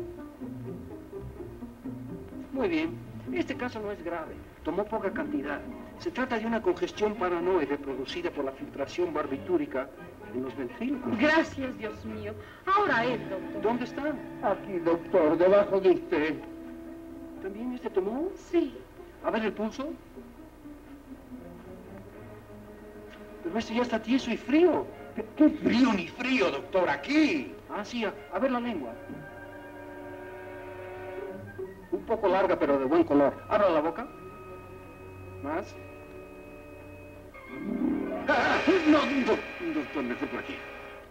Muy bien. Este caso no es grave. Tomó poca cantidad. Se trata de una congestión paranoide producida por la filtración barbitúrica en los ventrílocos. Gracias, Dios mío. Ahora él, doctor. ¿Dónde están? Aquí, doctor, debajo de usted. ¿También este tomó? Sí. A ver el pulso. Pero este ya está tieso y frío. ¿Qué frío ni frío, doctor? Aquí. Ah, sí, a ver la lengua. poco larga, pero de buen color. Abra la boca. Más. No, doctor, mejor por aquí.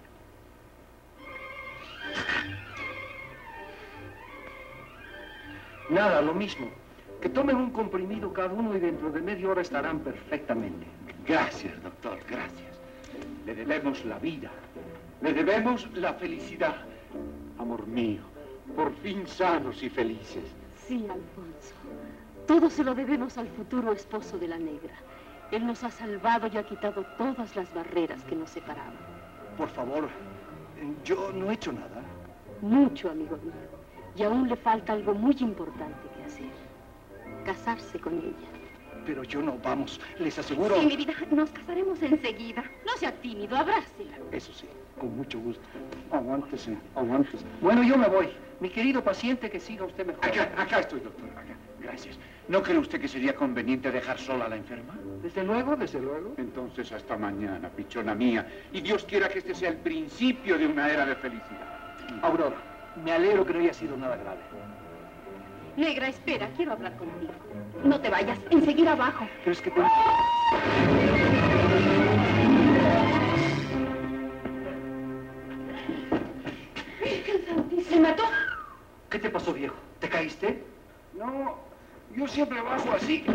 Nada, lo mismo. Que tomen un comprimido cada uno y dentro de media hora estarán perfectamente. Gracias, doctor, gracias. Le debemos la vida. Le debemos la felicidad. Amor mío, por fin sanos y felices. Sí, Alfonso. Todo se lo debemos al futuro esposo de la negra. Él nos ha salvado y ha quitado todas las barreras que nos separaban. Por favor, yo no he hecho nada. Mucho, amigo mío. Y aún le falta algo muy importante que hacer. Casarse con ella. Pero yo no, vamos, les aseguro... Sí, mi vida, nos casaremos enseguida. No sea tímido, abrácela. Eso sí, con mucho gusto. Aguántese, aguántese. Bueno, yo me voy. Mi querido paciente, que siga usted mejor. Acá estoy, doctor, acá. Gracias. ¿No cree usted que sería conveniente dejar sola a la enferma? Desde luego, desde luego. Entonces, hasta mañana, pichona mía. Y Dios quiera que este sea el principio de una era de felicidad. Aurora, me alegro que no haya sido nada grave. Negra, espera, quiero hablar contigo. No te vayas, enseguida abajo. Pero es que tengo... ¿Se mató? ¿Qué te pasó, viejo? ¿Te caíste? No, yo siempre bajo así.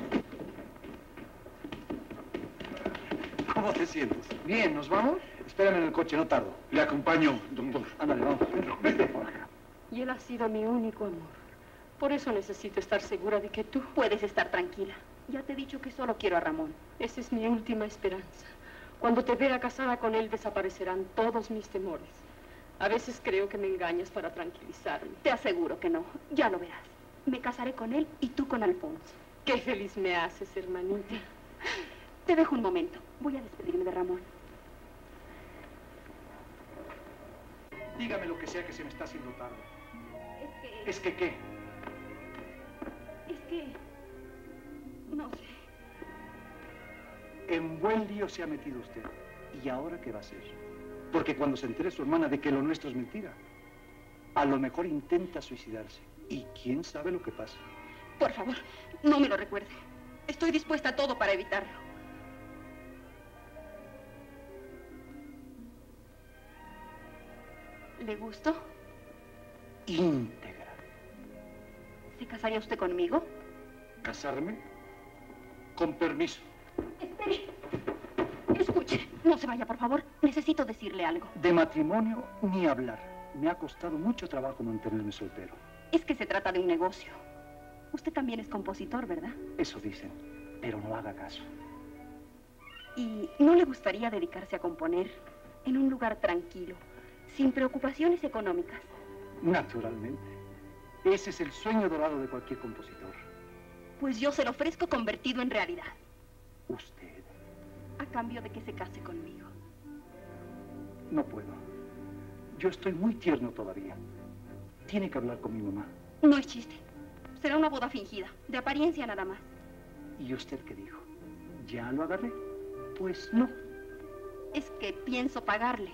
¿Cómo te sientes? Bien, ¿nos vamos? Espérame en el coche, no tardo. Le acompaño, doctor. Ándale, vamos. Vete por acá. Y él ha sido mi único amor. Por eso necesito estar segura de que tú... Puedes estar tranquila. Ya te he dicho que solo quiero a Ramón. Esa es mi última esperanza. Cuando te vea casada con él, desaparecerán todos mis temores. A veces creo que me engañas para tranquilizarme. Te aseguro que no. Ya lo verás. Me casaré con él y tú con Alfonso. Qué feliz me haces, hermanita. Te dejo un momento. Voy a despedirme de Ramón. Dígame lo que sea, que se me está haciendo tarde. ¿Qué? ¿Es que qué? No sé. En buen lío se ha metido usted. ¿Y ahora qué va a hacer? Porque cuando se entere su hermana de que lo nuestro es mentira, a lo mejor intenta suicidarse. Y quién sabe lo que pasa. Por favor, no me lo recuerde. Estoy dispuesta a todo para evitarlo. ¿Le gustó? Íntegra. ¿Se casaría usted conmigo? ¿Casarme? Con permiso. Espere. Escuche, no se vaya, por favor. Necesito decirle algo. De matrimonio ni hablar. Me ha costado mucho trabajo mantenerme soltero. Es que se trata de un negocio. Usted también es compositor, ¿verdad? Eso dicen, pero no haga caso. ¿Y no le gustaría dedicarse a componer en un lugar tranquilo, sin preocupaciones económicas? Naturalmente. Ese es el sueño dorado de cualquier compositor. Pues yo se lo ofrezco convertido en realidad. ¿Usted? A cambio de que se case conmigo. No puedo. Yo estoy muy tierno todavía. Tiene que hablar con mi mamá. No es chiste. Será una boda fingida, de apariencia nada más. ¿Y usted qué dijo? ¿Ya lo agarré? Pues no. Es que pienso pagarle.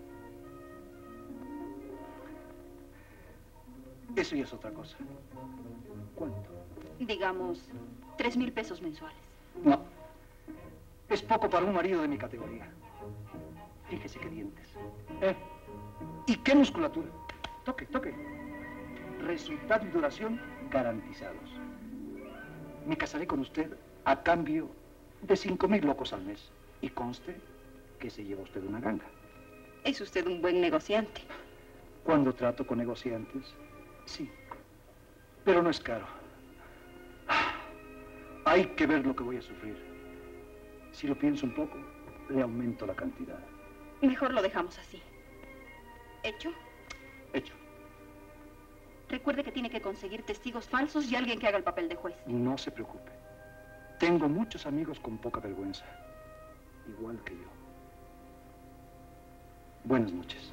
Eso ya es otra cosa. ¿Cuánto? Digamos, 3,000 pesos mensuales. No. Es poco para un marido de mi categoría. Fíjese qué dientes. ¿Y qué musculatura? Toque, toque. Resultado y duración garantizados. Me casaré con usted a cambio de 5,000 locos al mes. Y conste que se lleva usted una ganga. Es usted un buen negociante. Cuando trato con negociantes, sí. Pero no es caro. Hay que ver lo que voy a sufrir. Si lo pienso un poco, le aumento la cantidad. Mejor lo dejamos así. ¿Hecho? Hecho. Recuerde que tiene que conseguir testigos falsos y alguien que haga el papel de juez. No se preocupe. Tengo muchos amigos con poca vergüenza. Igual que yo. Buenas noches.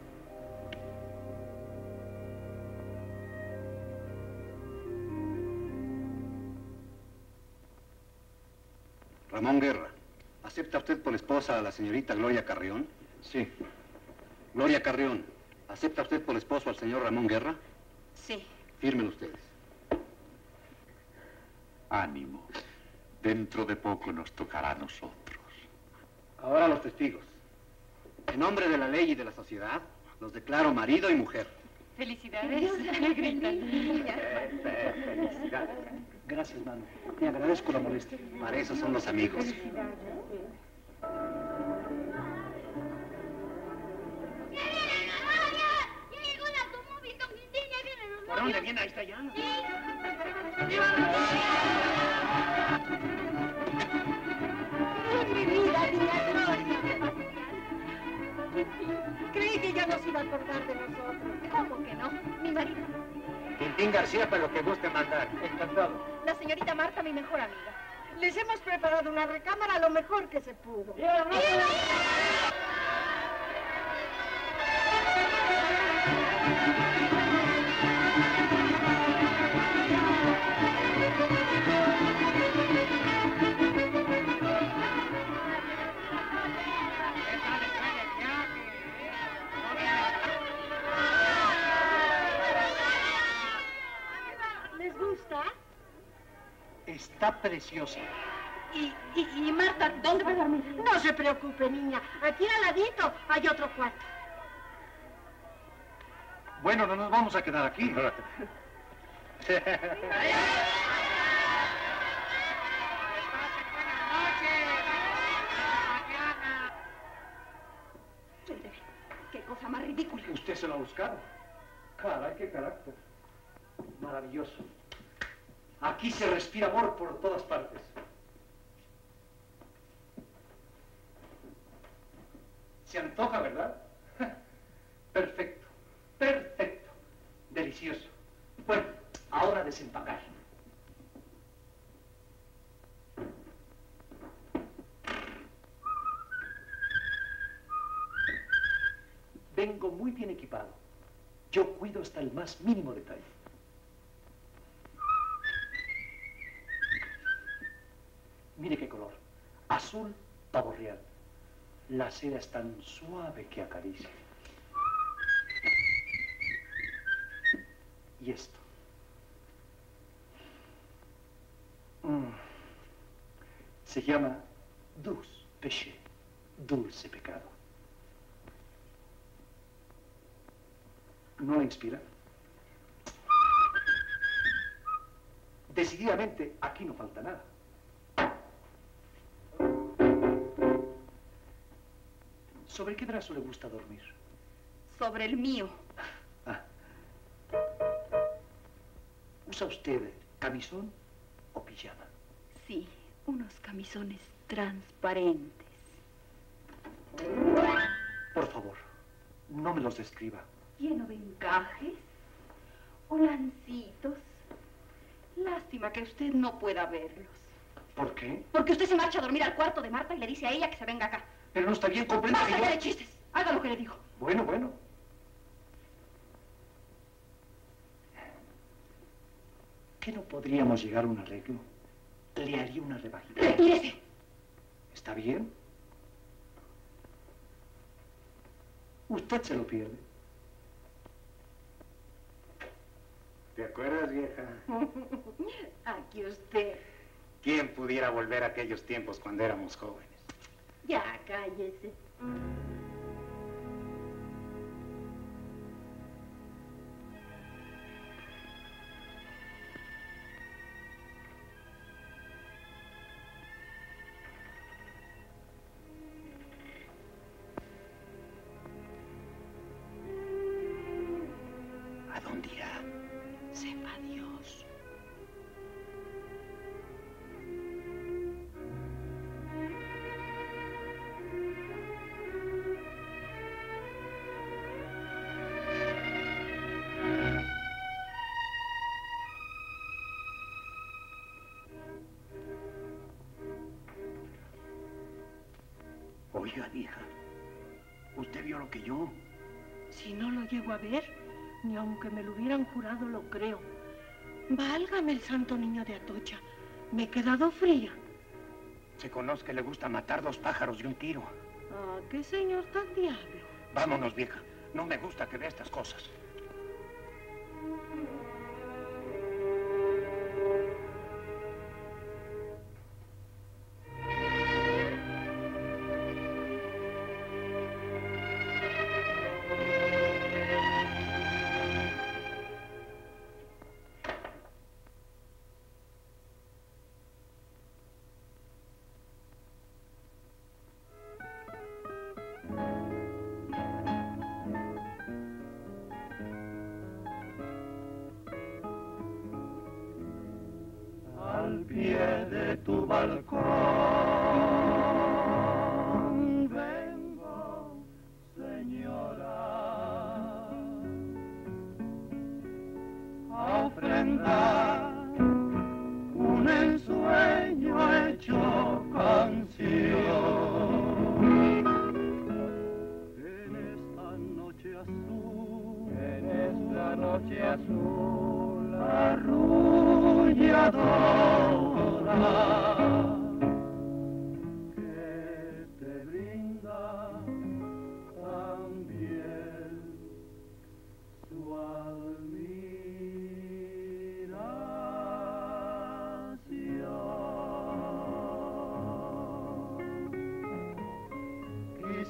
Ramón Guerra, ¿acepta usted por esposa a la señorita Gloria Carrión? Sí. Gloria Carrión, ¿acepta usted por esposo al señor Ramón Guerra? Sí. Firmen ustedes. Ánimo. Dentro de poco nos tocará a nosotros. Ahora los testigos. En nombre de la ley y de la sociedad, los declaro marido y mujer. Felicidades. Felicidades. Gracias, mano. Te agradezco la molestia. Para eso son los amigos. ¿Por dónde viene? Ahí está ya. Mi vida, niña Gloria. Creí que ya no se iba a acordar de nosotros. ¿Cómo que no? Mi marido. Quintín García, para lo que guste mandar. Encantado. La señorita Marta, mi mejor amiga. Les hemos preparado una recámara lo mejor que se pudo. ¿Les gusta? Está preciosa. Y Marta, ¿dónde va a dormir? No se preocupe, niña. Aquí al ladito hay otro cuarto. Bueno, no nos vamos a quedar aquí. Qué cosa más ridícula. Usted se lo ha buscado. Caray, qué carácter. Maravilloso. Aquí se respira amor por todas partes. Se antoja, ¿verdad? Perfecto, perfecto. Delicioso. Bueno, ahora desempacar. Vengo muy bien equipado. Yo cuido hasta el más mínimo detalle. Mire qué color. Azul pavo real. La seda es tan suave que acaricia. Y esto. Se llama douce péché, dulce pecado. ¿No le inspira? Decididamente, aquí no falta nada. ¿Sobre qué brazo le gusta dormir? Sobre el mío. Ah. ¿Usa usted camisón o pijama? Sí, unos camisones transparentes. Por favor, no me los describa. Lleno de encajes, holancitos. Lástima que usted no pueda verlos. ¿Por qué? Porque usted se marcha a dormir al cuarto de Marta y le dice a ella que se venga acá. Pero no está bien, comprende que ¡Basta yo... de chistes! Haga lo que le digo. Bueno, bueno. ¿Qué no podríamos llegar a un arreglo? Le haría una rebajita. ¡Retírese! ¿Está bien? Usted se lo pierde. ¿Te acuerdas, vieja? Aquí usted. ¿Quién pudiera volver a aquellos tiempos cuando éramos jóvenes? Ya, cállese. ¿A dónde irá? Sepa Dios. Oiga, hija, ¿usted vio lo que yo? Si no lo llego a ver, ni aunque me lo hubieran jurado lo creo. Válgame el santo niño de Atocha. Me he quedado fría. Se conoce que le gusta matar 2 pájaros de un tiro. Ah, qué señor tan diablo. Vámonos, vieja. No me gusta que vea estas cosas.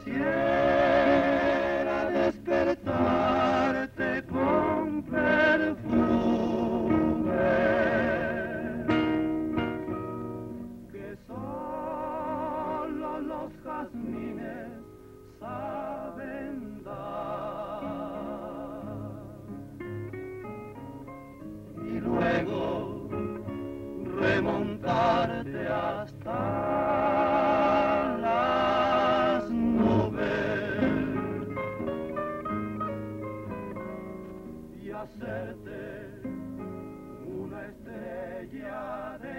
Quisiera despertarte con perfume que solo los jazmines saben dar, y luego remontarte hasta las nubes y hacerte una estrella de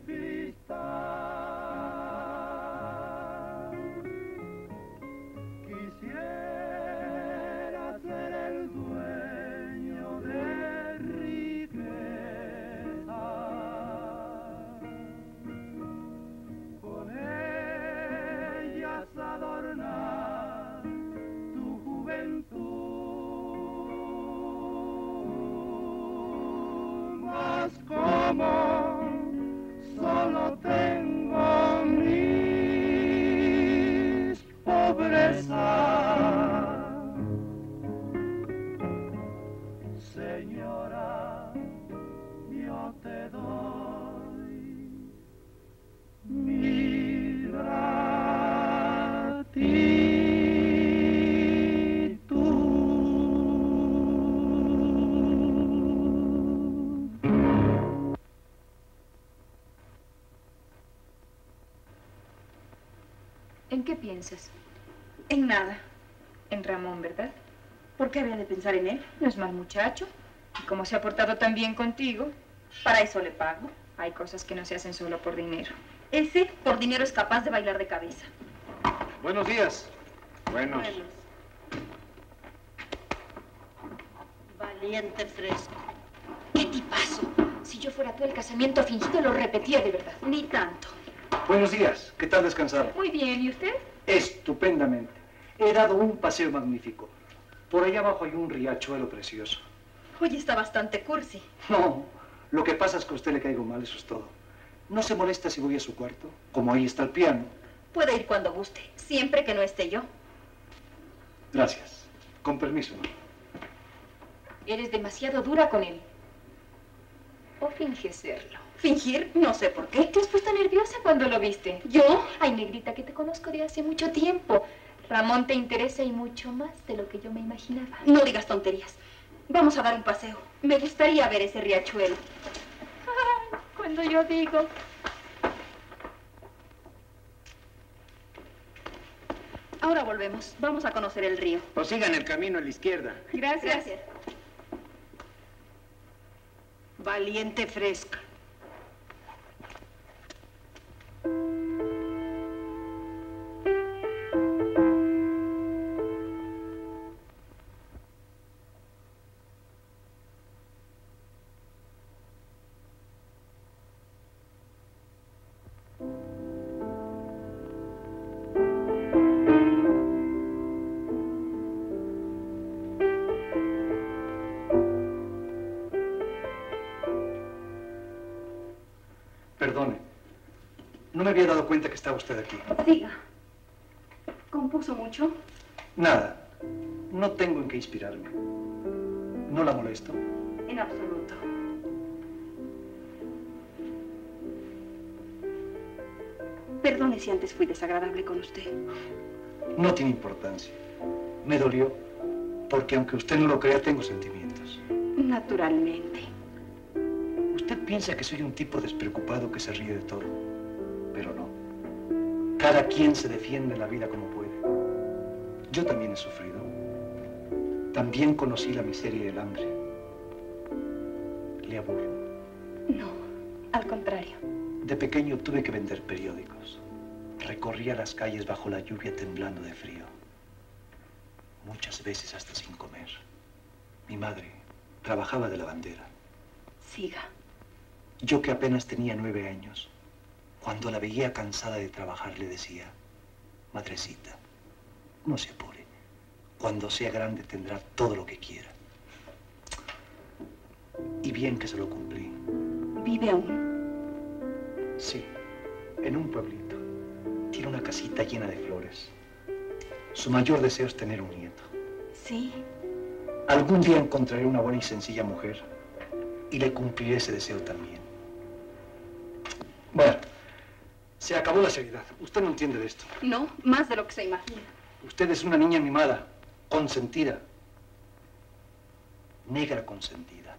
cristal. Quisiera ser el dueño de riqueza, con ellas adornar tu juventud, mas como solo tengo mis pobrezas, señora, yo te doy mi gratitud. ¿En qué piensas? En nada. En Ramón, ¿verdad? ¿Por qué había de pensar en él? No es mal muchacho. Y como se ha portado tan bien contigo, Para eso le pago. hay cosas que no se hacen solo por dinero. Ese, por dinero, es capaz de bailar de cabeza. Buenos días. Buenos. Valiente fresco. ¿Qué tipazo? Si yo fuera tú, el casamiento fingido lo repetía de verdad. Ni tanto. Buenos días. ¿Qué tal descansaron? Muy bien, ¿y usted? Estupendamente. He dado un paseo magnífico. Por allá abajo hay un riachuelo precioso. Hoy está bastante cursi. No, lo que pasa es que a usted le caigo mal, eso es todo. ¿No se molesta si voy a su cuarto? Como ahí está el piano. Puede ir cuando guste, siempre que no esté yo. Gracias. Con permiso. Eres demasiado dura con él. ¿O finges serlo? ¿Fingir? No sé por qué. ¿Te has puesto nerviosa cuando lo viste? ¿Yo? Ay, negrita, que te conozco de hace mucho tiempo. Ramón te interesa y mucho más de lo que yo me imaginaba. No digas tonterías. Vamos a dar un paseo. Me gustaría ver ese riachuelo. Ay, cuando yo digo... Ahora volvemos. Vamos a conocer el río. Pues sigan el camino a la izquierda. Gracias. Valiente fresca. Perdone. No me había dado cuenta que estaba usted aquí. Diga. ¿Compuso mucho? Nada. No tengo en qué inspirarme. ¿No la molesto? En absoluto. Perdone si antes fui desagradable con usted. No tiene importancia. Me dolió porque, aunque usted no lo crea, tengo sentimientos. Naturalmente. Usted piensa que soy un tipo despreocupado que se ríe de todo, pero no. Cada quien se defiende en la vida como puede. Yo también he sufrido. También conocí la miseria y el hambre. ¿Le aburro? No, al contrario. De pequeño tuve que vender periódicos. Recorría las calles bajo la lluvia temblando de frío. Muchas veces hasta sin comer. Mi madre trabajaba de lavandera. Siga. Yo, que apenas tenía 9 años, cuando la veía cansada de trabajar, le decía: madrecita, no se apure. Cuando sea grande tendrá todo lo que quiera. Y bien que se lo cumplí. ¿Vive aún? Sí, en un pueblito. Tiene una casita llena de flores. Su mayor deseo es tener un nieto. Sí. Algún día encontraré una buena y sencilla mujer y le cumpliré ese deseo también. Bueno, se acabó la seriedad. Usted no entiende de esto. No, más de lo que se imagina. Usted es una niña mimada, consentida. Negra consentida.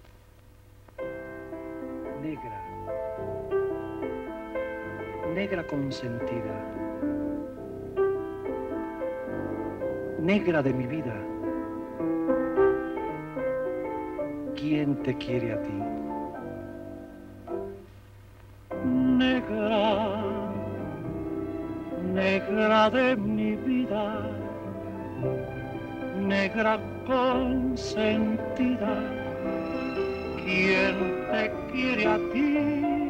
Negra. Negra consentida. Negra de mi vida. ¿Quién te quiere a ti? Negra, negra de mi vida, negra consentida, ¿quién te quiere a ti?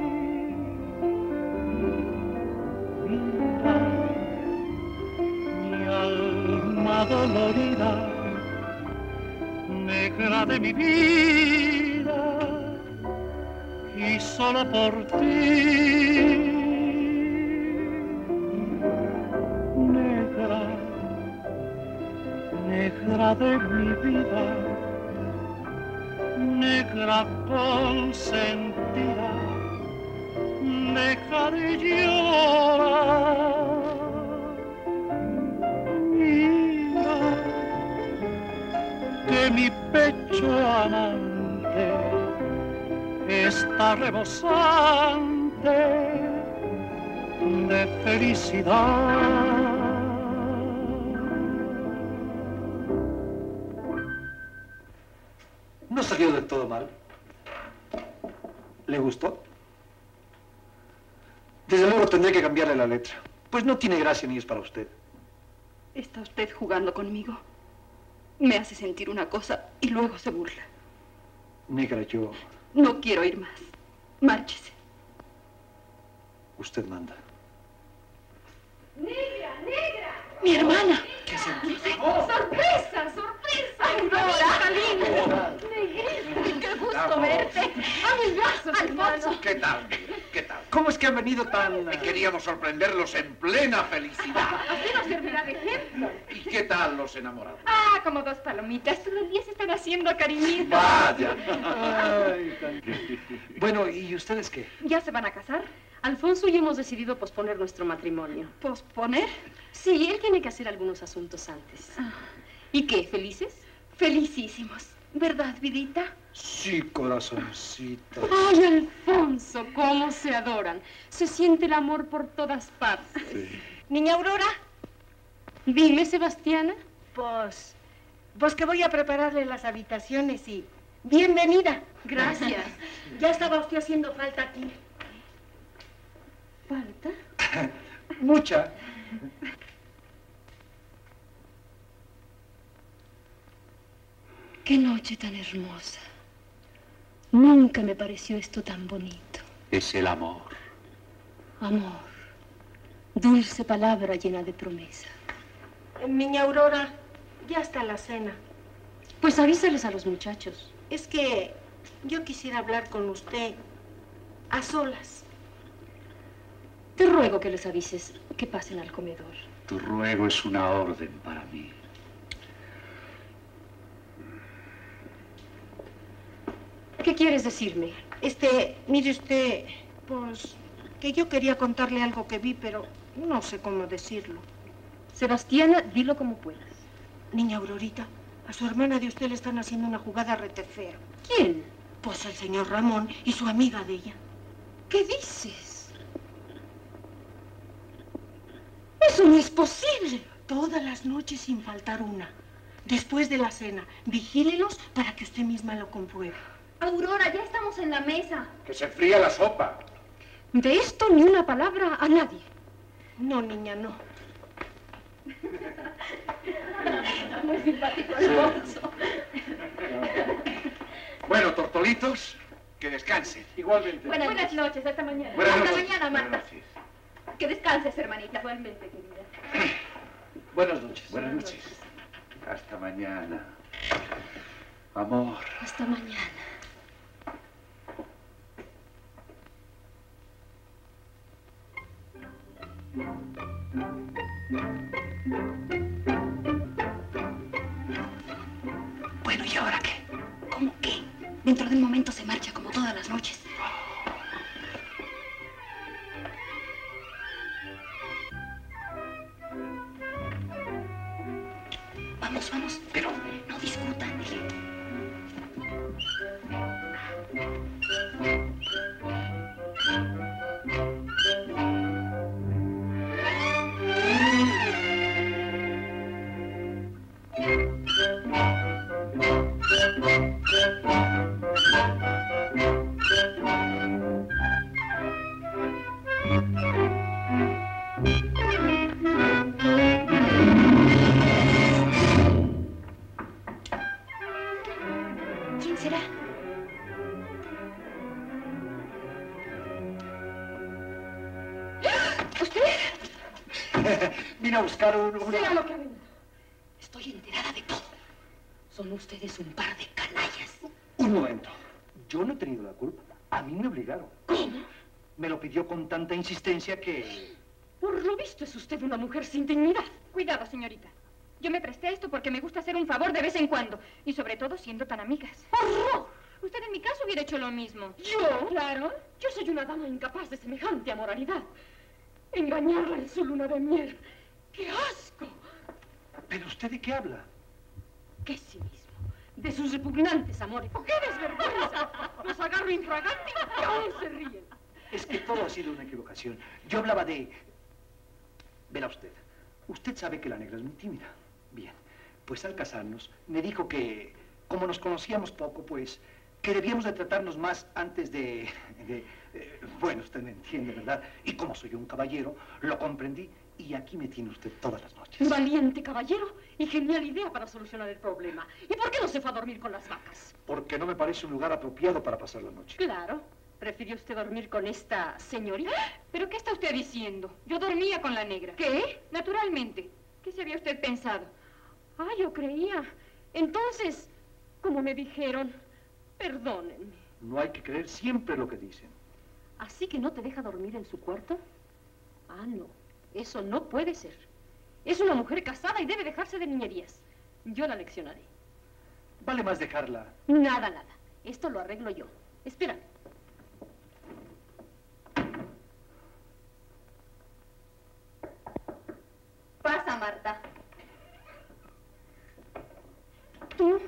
Mira, mi alma dolorida, negra de mi vida, y solo por ti, negra, negra de mi vida, negra consentida, deja de llorar. Mira que mi pecho amante está rebosante de felicidad. No salió del todo mal. ¿Le gustó? Desde luego tendré que cambiarle la letra, pues no tiene gracia ni es para usted. ¿Está usted jugando conmigo? Me hace sentir una cosa y luego se burla. Negra, yo... No quiero ir más. Márchese. Usted manda. ¡Negra, negra! ¡Mi hermana! ¿Qué hacemos? ¡Sorpresa, sorpresa! ¡Aurora! ¡Negrita! ¡Qué gusto verte! ¡A mis brazos, Alfonso! ¿Qué tal, negra? ¿Qué tal? ¿Cómo es que han venido tan...? Queríamos sorprenderlos en plena felicidad. Así nos servirá de ejemplo. ¿Y qué tal los enamorados? Ah, como dos palomitas. Todavía se están haciendo cariñitos. Vaya. Ay, bueno, ¿y ustedes qué? ¿Ya se van a casar? Alfonso y yo hemos decidido posponer nuestro matrimonio. ¿Posponer? Sí, él tiene que hacer algunos asuntos antes. ¿Y qué? ¿Felices? Felicísimos. ¿Verdad, vidita? Sí, corazoncito. ¡Ay, Alfonso! ¡Cómo se adoran! Se siente el amor por todas partes. Sí. Niña Aurora, Dime, Sebastiana. pues que voy a prepararle las habitaciones y... ¡Bienvenida! Gracias. Ya estaba usted haciendo falta aquí. ¿Falta? Mucha. ¡Qué noche tan hermosa! Nunca me pareció esto tan bonito. Es el amor. Amor. Dulce palabra llena de promesa. Niña Aurora, ya está la cena. Pues avísales a los muchachos. Es que yo quisiera hablar con usted a solas. Te ruego que les avises que pasen al comedor. Tu ruego es una orden para mí. ¿Qué quieres decirme? Mire usted, pues que yo quería contarle algo que vi, pero no sé cómo decirlo. Sebastiana, dilo como puedas. Niña Aurorita, a su hermana de usted le están haciendo una jugada retefea. ¿Quién? Pues el señor Ramón y su amiga de ella. ¿Qué dices? Eso no es posible. Todas las noches sin faltar una. Después de la cena, vigílelos para que usted misma lo compruebe. Aurora, ya estamos en la mesa. Que se fría la sopa. De esto ni una palabra a nadie. No, niña, no. Muy simpático, Alfonso. Bueno, tortolitos, que descansen. Igualmente. Buenas noches, hasta mañana. Buenas Hasta noches. mañana, Marta. Buenas noches. Que descanses, hermanita. Igualmente, querida. Buenas noches. Buenas noches. Hasta mañana. Amor. Hasta mañana. Dentro de un momento se marcha como todas las noches. Vamos, vamos. Pero no discutan. ¿Quién será? ¿Usted? Vine a buscar una... Sea lo que ha venido. Estoy enterada de todo. Son ustedes un par de canallas. Un momento. Yo no he tenido la culpa. A mí me obligaron. ¿Cómo? Me lo pidió con tanta insistencia que... Por lo visto es usted una mujer sin dignidad. Cuidado, señorita. Yo me presté a esto porque me gusta hacer un favor de vez en cuando. Y sobre todo siendo tan amigas. ¡Horror! Usted en mi caso hubiera hecho lo mismo. ¿Yo? Claro. Yo soy una dama incapaz de semejante amoralidad. Engañarla en su luna de miel. ¡Qué asco! ¿Pero usted de qué habla? ¡Qué cinismo! De sus repugnantes amores. ¡Qué desvergüenza! Los agarro infraganti y aún se ríen. Es que todo ha sido una equivocación. Yo hablaba de... Verá usted. Usted sabe que la negra es muy tímida. Bien. Pues al casarnos, me dijo que, como nos conocíamos poco, pues, que debíamos de tratarnos más antes de... bueno, usted me entiende, ¿verdad? Y como soy un caballero, lo comprendí y aquí me tiene usted todas las noches. Valiente caballero y genial idea para solucionar el problema. ¿Y por qué no se fue a dormir con las vacas? Porque no me parece un lugar apropiado para pasar la noche. Claro. ¿Prefirió usted dormir con esta señorita? ¿Pero qué está usted diciendo? Yo dormía con la negra. ¿Qué? Naturalmente. ¿Qué se había usted pensado? Ah, yo creía. Entonces, como me dijeron, perdónenme. No hay que creer siempre lo que dicen. ¿Así que no te deja dormir en su cuarto? Ah, no. Eso no puede ser. Es una mujer casada y debe dejarse de niñerías. Yo la leccionaré. Vale más dejarla. Nada, nada. Esto lo arreglo yo. Espera. Pasa, Marta. ¿Tú?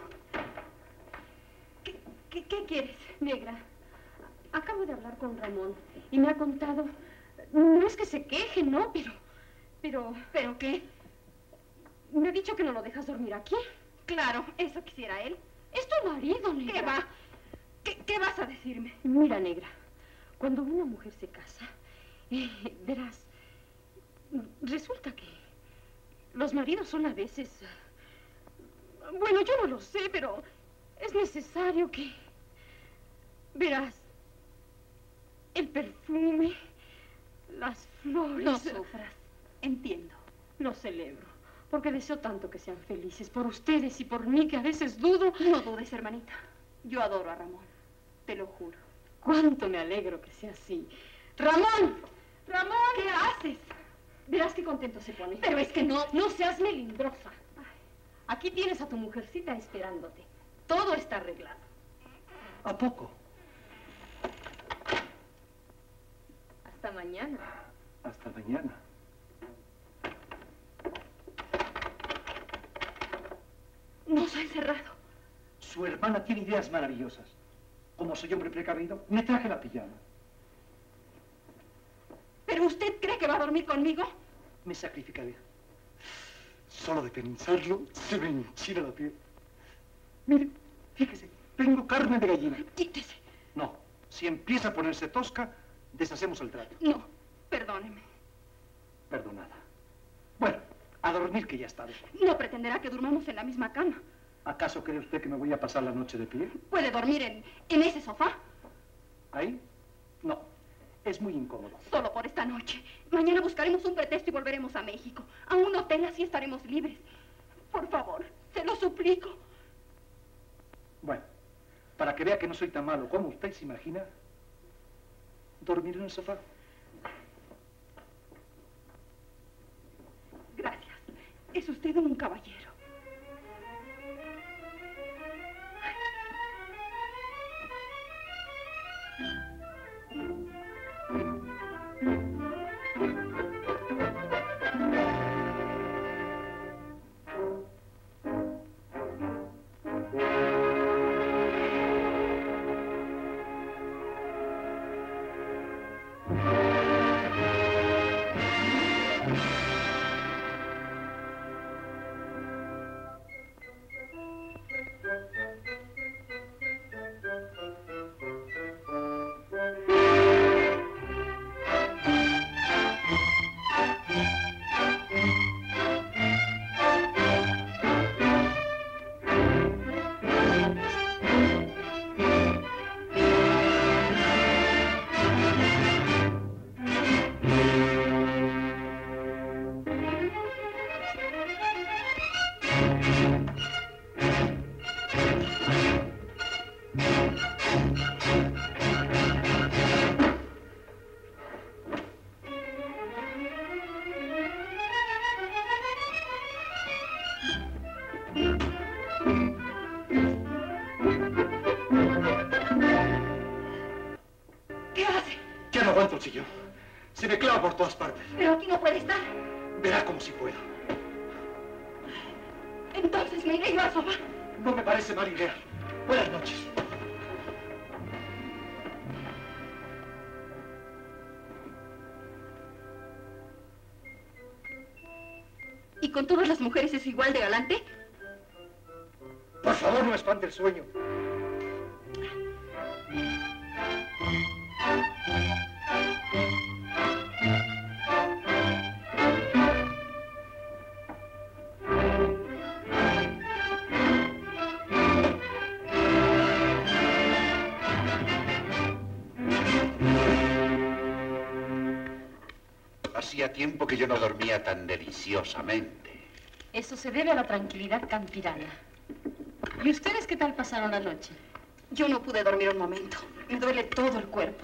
¿Qué quieres, negra? Acabo de hablar con Ramón y me ha contado... No es que se queje, ¿no? ¿Pero qué? Me ha dicho que no lo dejas dormir aquí. Claro, eso quisiera él. Es tu marido, negra. ¿Qué va? ¿Qué vas a decirme? Mira, negra, cuando una mujer se casa, verás, resulta que los maridos son a veces... Bueno, yo no lo sé, pero es necesario que... Verás, el perfume, las flores... No sufras, entiendo. Lo celebro, porque deseo tanto que sean felices por ustedes y por mí, que a veces dudo... No dudes, hermanita. Yo adoro a Ramón, te lo juro. Cuánto me alegro que sea así. ¡Ramón! ¡Ramón! ¿Qué haces? Verás qué contento se pone. Pero es que no... No seas melindrosa. Aquí tienes a tu mujercita esperándote. Todo está arreglado. ¿A poco? Hasta mañana. Hasta mañana. Nos ha encerrado. Su hermana tiene ideas maravillosas. Como soy hombre precavido, me traje la pijama. ¿Pero usted cree que va a dormir conmigo? Me sacrificaré. Solo de pensarlo, se me enchina la piel. Mire, fíjese, tengo carne de gallina. Quítese. No, si empieza a ponerse tosca, deshacemos el trato. No, perdóneme. Perdonada. Bueno, a dormir que ya es tarde. No pretenderá que durmamos en la misma cama. ¿Acaso cree usted que me voy a pasar la noche de pie? ¿Puede dormir en ese sofá? ¿Ahí? No, es muy incómodo. Solo por esta noche. Mañana buscaremos un pretexto y volveremos a México. A un hotel, así estaremos libres. Por favor, se lo suplico. Bueno, para que vea que no soy tan malo como usted se imagina, dormir en el sofá. Gracias. Es usted un caballero. bolsillo. Se me clava por todas partes. Pero aquí no puede estar. Verá como si puedo. Entonces me iré yo al sofá. No me parece mala idea. Buenas noches. ¿Y con todas las mujeres es igual de galante? Por favor, no espante el sueño. Hacía tiempo que yo no dormía tan deliciosamente. Eso se debe a la tranquilidad campirana. ¿Y ustedes qué tal pasaron la noche? Yo no pude dormir un momento. Me duele todo el cuerpo.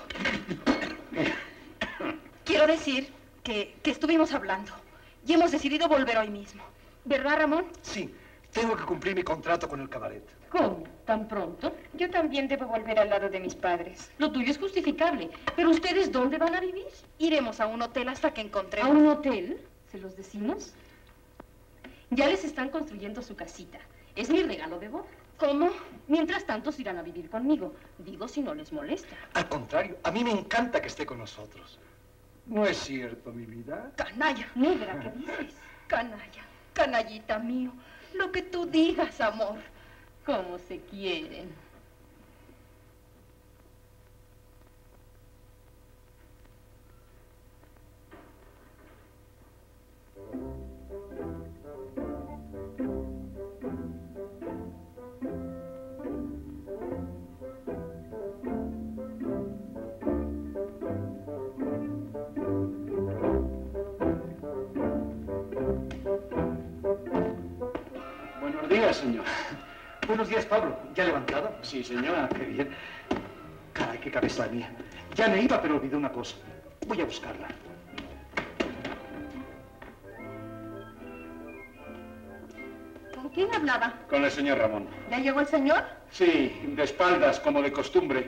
Quiero decir que estuvimos hablando y hemos decidido volver hoy mismo. ¿Verdad, Ramón? Sí, tengo que cumplir mi contrato con el cabaret. ¿Cómo? ¿Tan pronto? Yo también debo volver al lado de mis padres. Lo tuyo es justificable. ¿Pero ustedes dónde van a vivir? Iremos a un hotel hasta que encontremos... ¿A un hotel? ¿Se los decimos? Ya les están construyendo su casita. Es mi regalo de boda. ¿Cómo? Mientras tanto, se irán a vivir conmigo. Digo, si no les molesta. Al contrario, a mí me encanta que esté con nosotros. ¿No es cierto, mi vida? Canalla. Negra, ¿qué dices? Canalla. Canallita mío. Lo que tú digas, amor. ¿Cómo se quieren? Buenos días, señor. Buenos días, Pablo. ¿Ya levantado? Sí, señor. Qué bien. Caray, qué cabeza la mía. Ya me iba, pero olvidé una cosa. Voy a buscarla. ¿Con quién hablaba? Con el señor Ramón. ¿Ya llegó el señor? Sí, de espaldas, como de costumbre.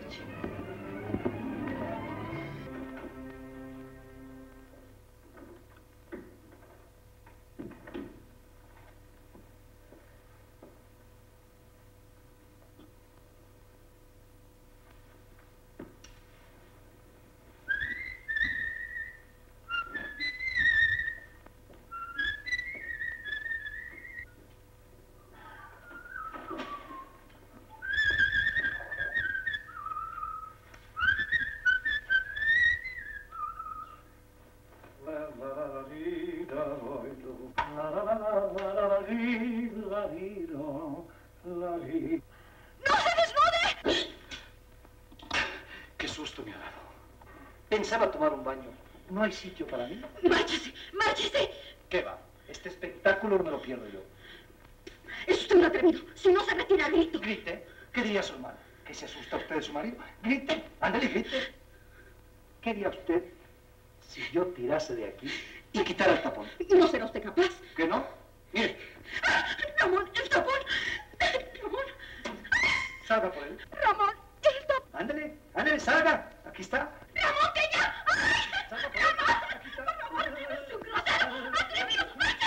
¡No se desnude! Qué susto me ha dado. Pensaba tomar un baño. ¿No hay sitio para mí? ¡Márchese! ¡Márchese! ¿Qué va? Este espectáculo no me lo pierdo yo. Es usted un atrevido. Si no se retira, grito. Grite. ¿Qué diría su hermano? ¿Que se asusta usted de su marido? Grite. Ándale, grite. ¿Qué diría usted si yo tirase de aquí y quitara el tapón? No será usted capaz. ¿Que no? Mire. ¡Ah! ¡Ramón, el tapón! ¡Ramón! Salga por él. ¡Ramón, el tapón! Ándale, ándale, salga. Aquí está. ¡Ramón, que ya! ¡Ay! Salga por él. Aquí está. ¡Por favor! ¡Es un grosero! ¡Atrevido!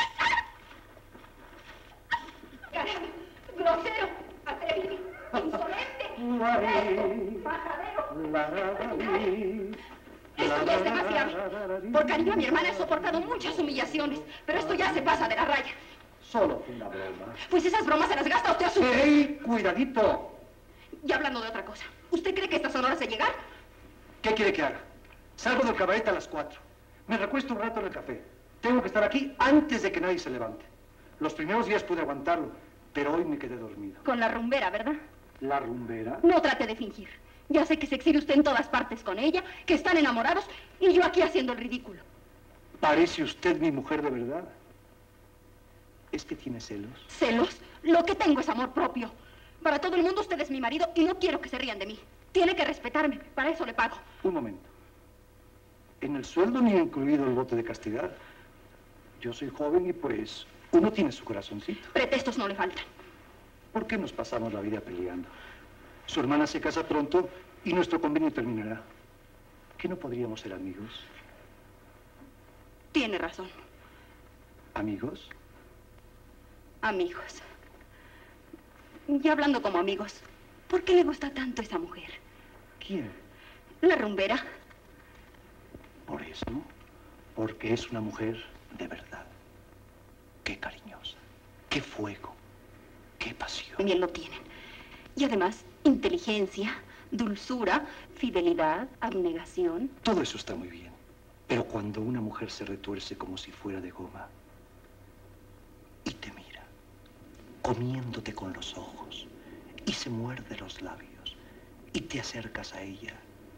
¡Márchese! ¡Grosero! ¡Atrevido! ¡Insolente! ¡Majadero! Esto ya es demasiado. Por cariño a mi hermana he soportado muchas humillaciones, pero esto ya se pasa de la raya. Solo fue una broma. Pues esas bromas se las gasta usted a su... ¡Ey! ¡Cuidadito! Y hablando de otra cosa, ¿usted cree que estas son horas de llegar? ¿Qué quiere que haga? Salgo del cabaret a las 4. Me recuesto un rato en el café. Tengo que estar aquí antes de que nadie se levante. Los primeros días pude aguantarlo, pero hoy me quedé dormido. Con la rumbera, ¿verdad? ¿La rumbera? No trate de fingir. Ya sé que se exhibe usted en todas partes con ella, que están enamorados, y yo aquí haciendo el ridículo. ¿Parece usted mi mujer de verdad? ¿Es que tiene celos? ¿Celos? Lo que tengo es amor propio. Para todo el mundo usted es mi marido y no quiero que se rían de mí. Tiene que respetarme, para eso le pago. Un momento. En el sueldo ni ha incluido el bote de castidad. Yo soy joven y pues uno tiene su corazoncito. Pretextos no le faltan. ¿Por qué nos pasamos la vida peleando? Su hermana se casa pronto y nuestro convenio terminará. ¿Que no podríamos ser amigos? Tiene razón. ¿Amigos? Amigos. Y hablando como amigos, ¿por qué le gusta tanto esa mujer? ¿Quién? La rumbera. Por eso, porque es una mujer de verdad. Qué cariñosa, qué fuego, qué pasión. Bien lo tienen. Y además, inteligencia, dulzura, fidelidad, abnegación. Todo eso está muy bien. Pero cuando una mujer se retuerce como si fuera de goma y te mira, comiéndote con los ojos, y se muerde los labios, y te acercas a ella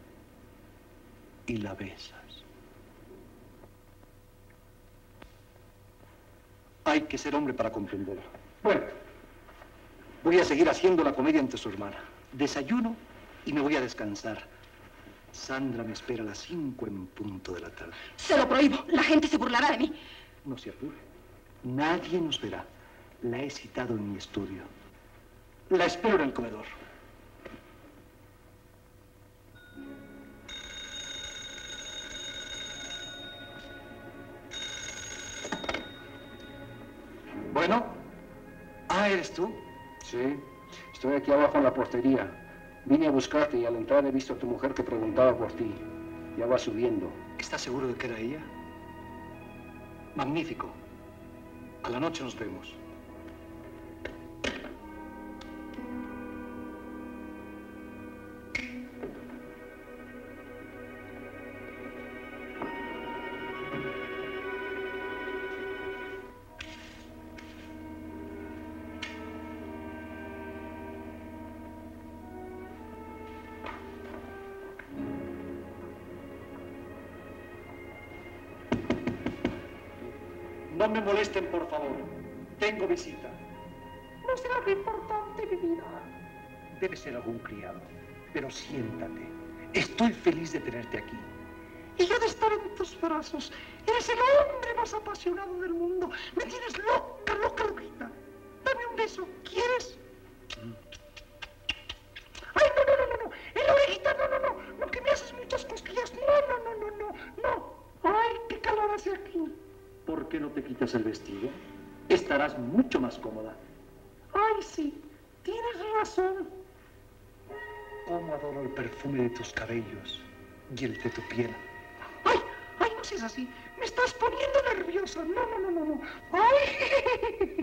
y la besas. Hay que ser hombre para comprenderlo. Bueno, voy a seguir haciendo la comedia ante su hermana. Desayuno y me voy a descansar. Sandra me espera a las 5 en punto de la tarde. Se lo prohíbo. La gente se burlará de mí. No se apure. Nadie nos verá. La he citado en mi estudio. La espero en el comedor. Bueno. Ah, ¿eres tú? Sí, estoy aquí abajo en la portería. Vine a buscarte y al entrar he visto a tu mujer que preguntaba por ti. Ya va subiendo. ¿Estás seguro de que era ella? Magnífico. A la noche nos vemos. No me molesten, por favor. Tengo visita. No será algo importante, mi vida. Debe ser algún criado. Pero siéntate. Estoy feliz de tenerte aquí. Y yo de estar en tus brazos. Eres el hombre más apasionado del mundo. Me tienes loca, loca, loquita. Dame un beso. ¿Quieres? Ay, no. En la orejita, no. Que me haces muchas cosquillas. No. Ay, qué calor hace aquí. ¿Por qué no te quitas el vestido? Estarás mucho más cómoda. Ay, sí. Tienes razón. Cómo adoro el perfume de tus cabellos y el de tu piel. Ay, no seas así. Me estás poniendo nerviosa. No. Ay,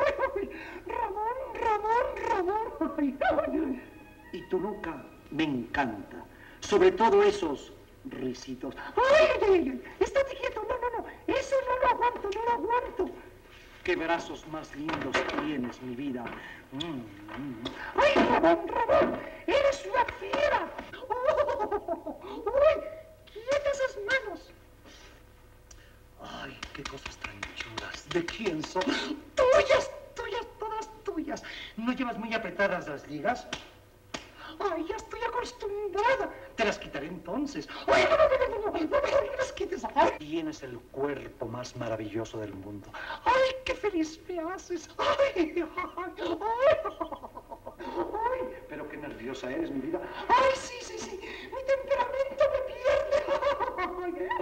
Ramón. Ay. Y tu nuca me encanta. Sobre todo esos risitos. Ay. Estate quieto. No. Eso no lo aguanto. Qué brazos más lindos tienes, mi vida. Ay, Ramón. Eres una fiera. Uy, quieta esas manos. Ay, qué cosas tan chulas. ¿De quién son? Tuyas, todas tuyas. ¿No llevas muy apretadas las ligas? Ay, ya estoy acostumbrada. Te las quitaré entonces. Ay, no me las quites. Ay. Tienes el cuerpo más maravilloso del mundo. Ay, qué feliz me haces. Ay. Pero qué nerviosa eres, mi vida. Ay, sí. Mi temperamento me pierde.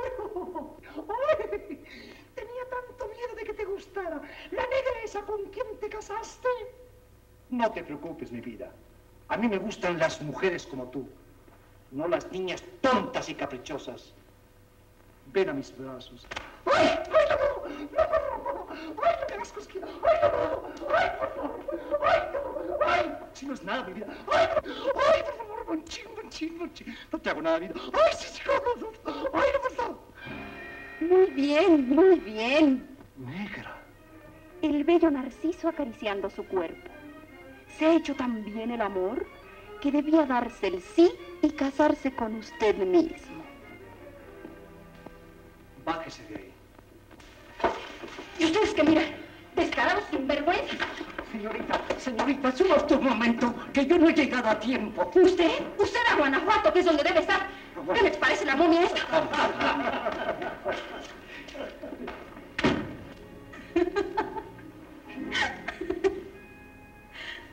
Ay. Tenía tanto miedo de que te gustara. La negra esa con quien te casaste. No te preocupes, mi vida. A mí me gustan las mujeres como tú, no las niñas tontas y caprichosas. Ven a mis brazos. ¡Ay, no! ¡Ay, no me hagas cosquillas! ¡Ay, no! ¡Ay, por favor! ¡Ay! Si no es nada, mi vida. ¡Ay, por favor! Bonchín! No te hago nada, vida. ¡Ay, sí! ¡Ay, no, por favor! Muy bien. Negra. El bello Narciso acariciando su cuerpo. Se ha hecho tan bien el amor que debía darse el sí y casarse con usted mismo. Bájese de ahí. ¿Y ustedes qué miran? Descarados, sinvergüenza. Señorita, solo un momento, que yo no he llegado a tiempo. ¿Usted a Guanajuato, que es donde debe estar? ¿Qué les parece la momia esta?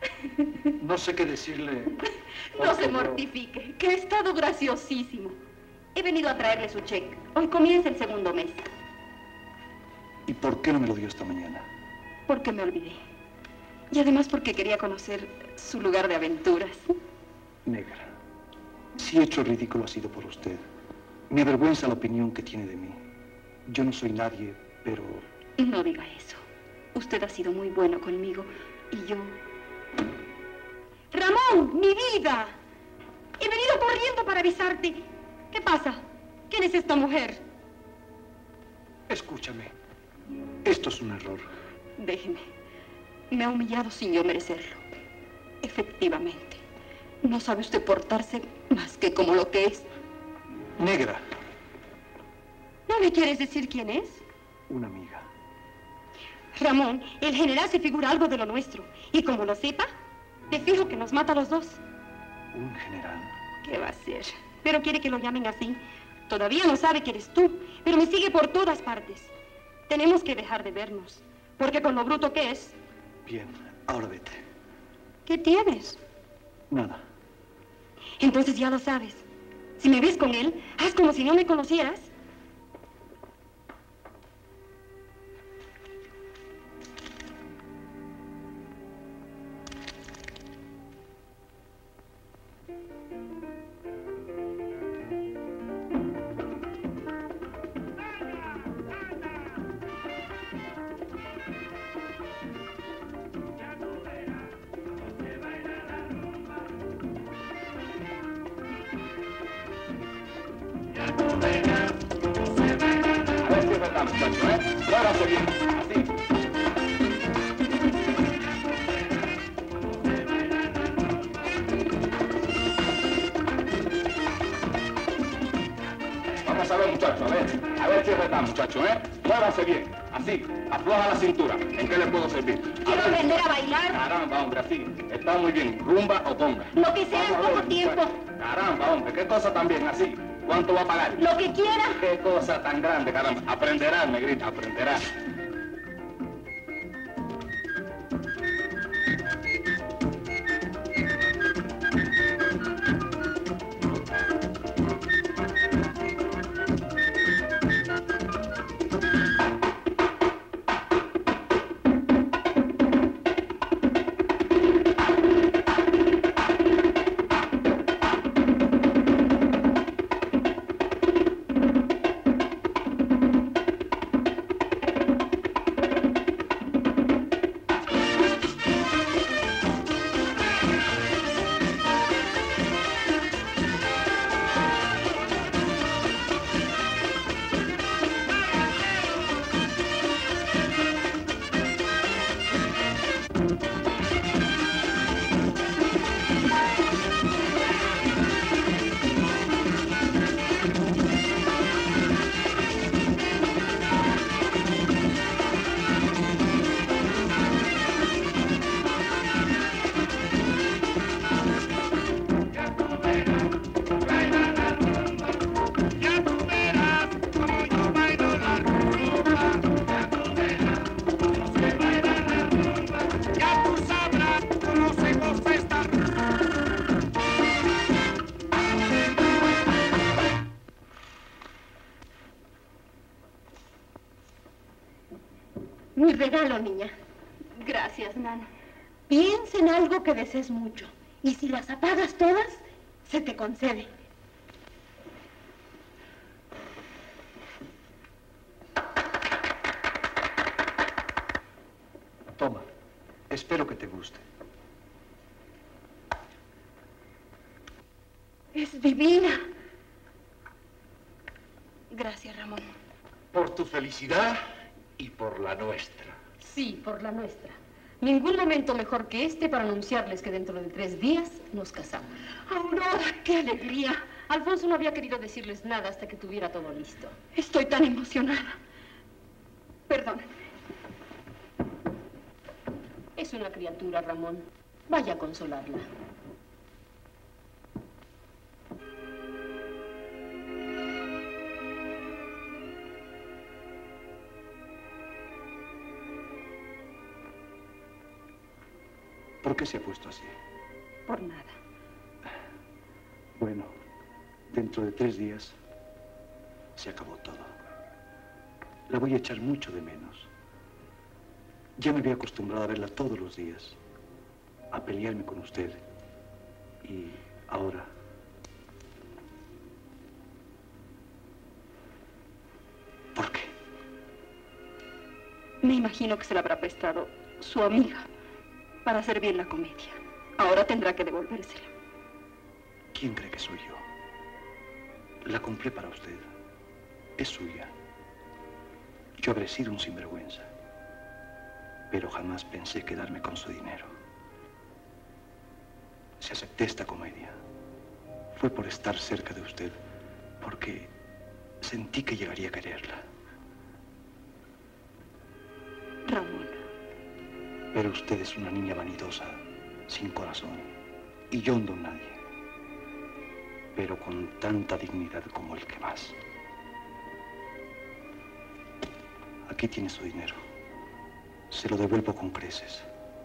No sé qué decirle. No se mortifique, que he estado graciosísimo. He venido a traerle su cheque. Hoy comienza el segundo mes. ¿Y por qué no me lo dio esta mañana? Porque me olvidé. Y además porque quería conocer su lugar de aventuras. Negra, si he hecho el ridículo ha sido por usted. Me avergüenza la opinión que tiene de mí. Yo no soy nadie, pero... No diga eso. Usted ha sido muy bueno conmigo y yo... ¡Ramón, mi vida! He venido corriendo para avisarte. ¿Qué pasa? ¿Quién es esta mujer? Escúchame. Esto es un error. Déjeme. Me ha humillado sin yo merecerlo. Efectivamente. No sabe usted portarse más que como lo que es. Negra. ¿No me quieres decir quién es? Una amiga. Ramón, el general se figura algo de lo nuestro. Y como lo sepa, te fijo que nos mata a los dos. ¿Un general? ¿Qué va a ser? Pero quiere que lo llamen así. Todavía no sabe que eres tú, pero me sigue por todas partes. Tenemos que dejar de vernos, porque con lo bruto que es... Bien, ahora vete. ¿Qué tienes? Nada. Entonces ya lo sabes. Si me ves con él, haz como si no me conocieras. Muévase bien, así. Vamos a ver, muchacho, a ver si es verdad, muchacho, Muévase bien, así, afloja la cintura. ¿En qué le puedo servir? Quiero aprender a bailar. Caramba, hombre, así. Está muy bien. Rumba o conga. Lo que sea en poco tiempo. Caramba, hombre, qué cosa tan bien, así. ¿Cuánto va a pagar? Lo que quiera. Qué cosa tan grande, caramba. Aprenderá, negrita, aprenderá. Mi regalo, niña. Gracias, Nana. Piensa en algo que desees mucho. Y si las apagas todas, se te concede. Toma. Espero que te guste. Es divina. Gracias, Ramón. Por tu felicidad y por la nuestra. Sí, por la nuestra. Ningún momento mejor que este para anunciarles que dentro de 3 días nos casamos. Aurora, qué alegría. Alfonso no había querido decirles nada hasta que tuviera todo listo. Estoy tan emocionada. Perdónenme. Es una criatura, Ramón. Vaya a consolarla. ¿Por qué se ha puesto así? Por nada. Bueno, dentro de 3 días Se acabó todo. La voy a echar mucho de menos. Ya me había acostumbrado a verla todos los días, a pelearme con usted. Y ahora... ¿Por qué? Me imagino que se la habrá prestado su amiga para hacer bien la comedia. Ahora tendrá que devolvérsela. ¿Quién cree que soy yo? La compré para usted. Es suya. Yo habré sido un sinvergüenza, pero jamás pensé quedarme con su dinero. Si acepté esta comedia, fue por estar cerca de usted, porque sentí que llegaría a quererla. Ramón. Pero usted es una niña vanidosa, sin corazón, y yo un don nadie, pero con tanta dignidad como el que más. Aquí tiene su dinero. Se lo devuelvo con creces.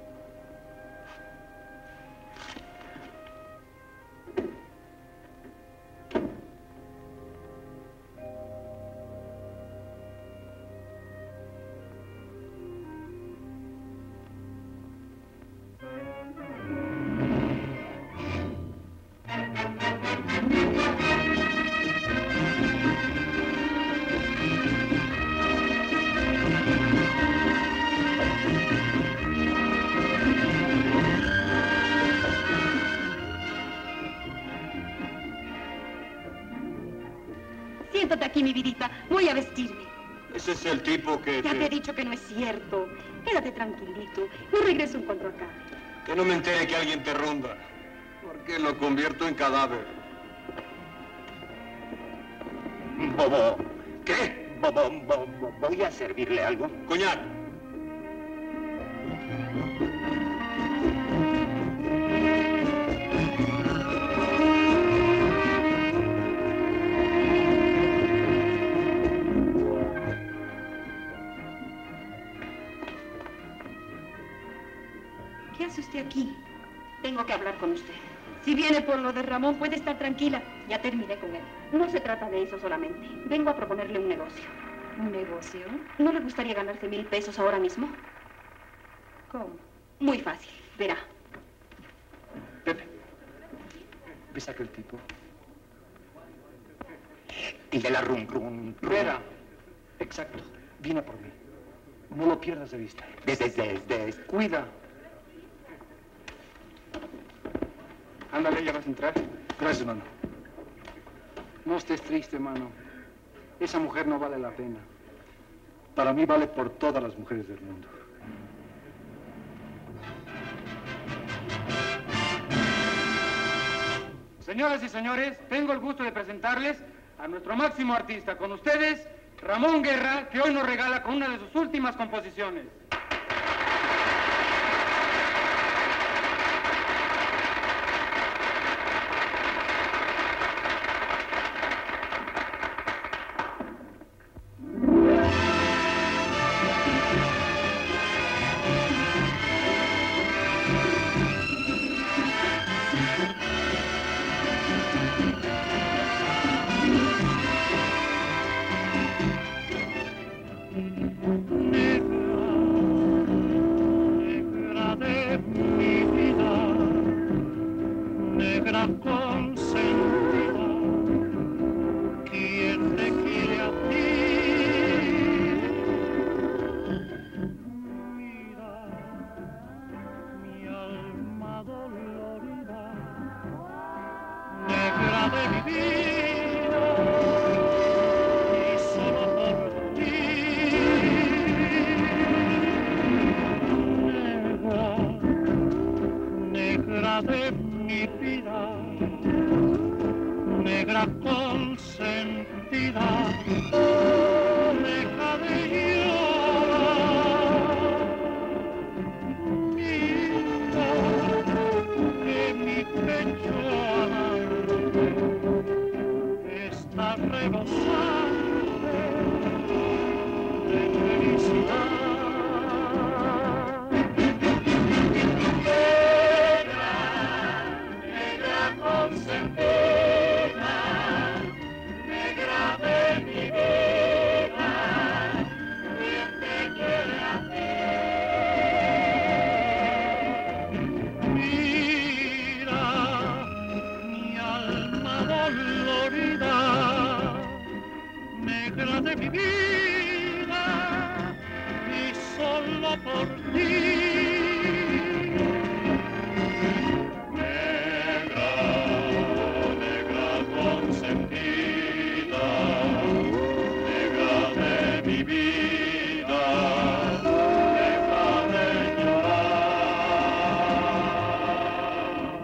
Siéntate aquí, mi vidita. Voy a vestirme. Ese es el tipo que... Ya te he dicho que no es cierto. Quédate tranquilito. No regreso en cuanto acabe. Que no me entere que alguien te ronda. Porque lo convierto en cadáver. Bobo. ¿Qué? Bobo, voy a servirle algo. Coñac. ¿Qué hace usted aquí? Tengo que hablar con usted. Si viene por lo de Ramón, puede estar tranquila. Ya terminé con él. No se trata de eso solamente. Vengo a proponerle un negocio. ¿Un negocio? ¿No le gustaría ganarse 1000 pesos ahora mismo? ¿Cómo? Muy fácil. Verá. Pepe, ¿ves a aquel tipo? El de la rum. Vera. Exacto. Viene por mí. No lo pierdas de vista. Cuida. Ándale, ¿ya vas a entrar? Gracias, mano. No estés triste, mano. Esa mujer no vale la pena. Para mí vale por todas las mujeres del mundo. Señoras y señores, tengo el gusto de presentarles a nuestro máximo artista. Con ustedes, Ramón Guerra, que hoy nos regala con una de sus últimas composiciones. Negra consentida, ¿quién te quiere a ti? Mira, mi alma dolorida, negra de mi vida, y solo por ti. Negra de mi vida, negra consentida, deja de llorar. Mira que mi pecho amante está rebosante de felicidad. Consentida, solo por ti. Negra, negra consentida, negra de mi vida, deja de llorar.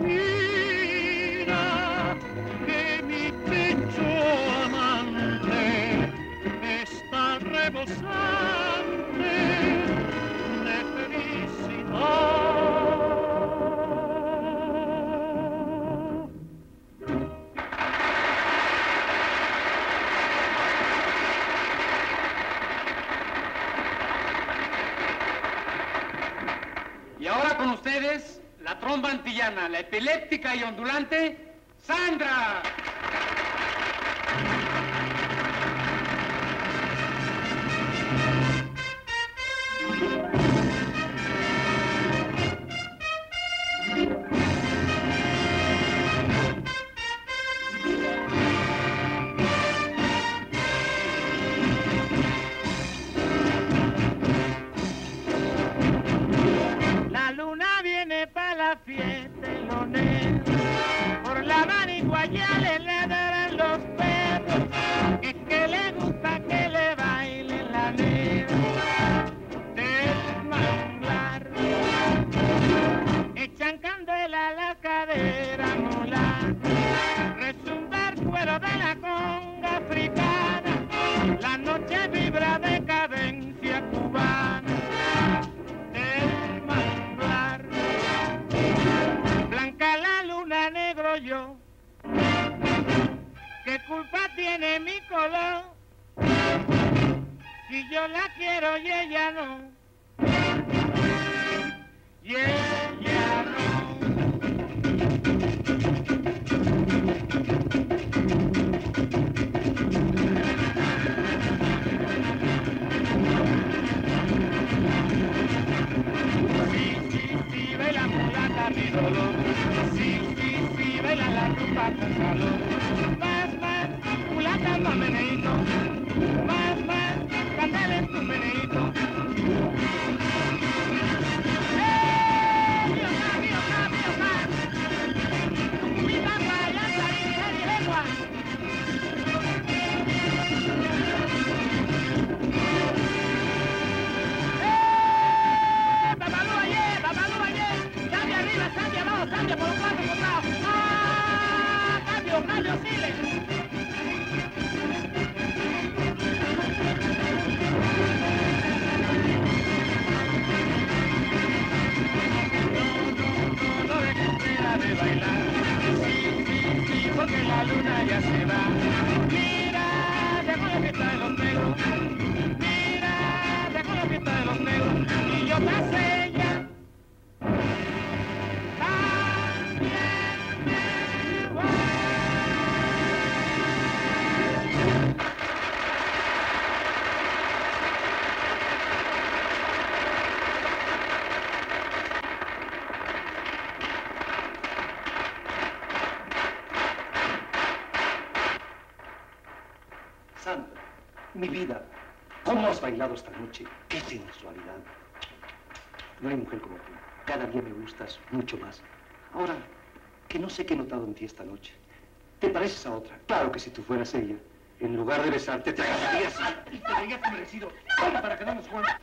Mira que mi pecho amante está rebosante de felicidad. Y ahora con ustedes, la tromba antillana, la epiléptica y ondulante, Sandra. La luna viene pa' la fiesta en los negros, por La Habana y Guayales le darán los perros, es que le gusta que le bailen la negra del manglar. Echan candela a la cadera mula, resumba el cuero de la conga africana, la noche vibra de cadencia cubana. Blanca la luna, negro yo, ¿qué culpa tiene mi color? Si yo la quiero y ella no, y ella no. Sí, baila mulata mi dolor. Sí, baila la rumba con calor. Más, mulata pa' meneíto. Más, candela en tu meneíto. Mi papá ya salí de lengua. Cambia abajo, cambia por los cuatro costados. ¡Ah! Cambio, sigue. No dejes de bailar. Sí, porque la luna ya se va. Mira, llegó la fiesta de los negros. Mira, llegó la fiesta de los negros. Y yo pasé ya. Sandra, mi vida, ¿cómo has bailado esta noche? ¡Qué sensualidad! No hay mujer como tú. Cada día me gustas mucho más. Ahora, que no sé qué he notado en ti esta noche. ¿Te pareces a otra? Claro que si tú fueras ella, en lugar de besarte, te agarrarías y te darías tu merecido. Toma para que no nos juegues.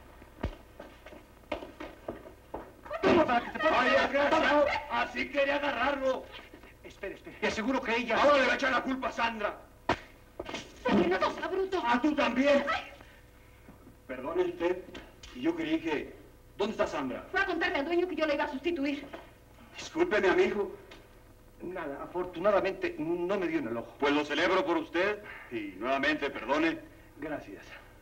Toma para que te pongas. ¡Ay, desgraciado! ¡Así quería agarrarlo! Espera. Te aseguro que ella... Ahora le va a echar la culpa a Sandra. ¡No sea bruto! ¡Ah, tú también! Ay. Perdone usted, y yo creí que... ¿Dónde está Sandra? Fue a contarle al dueño que yo la iba a sustituir. Discúlpeme, amigo. Nada, afortunadamente no me dio en el ojo. Pues lo celebro por usted, y nuevamente, perdone. Gracias.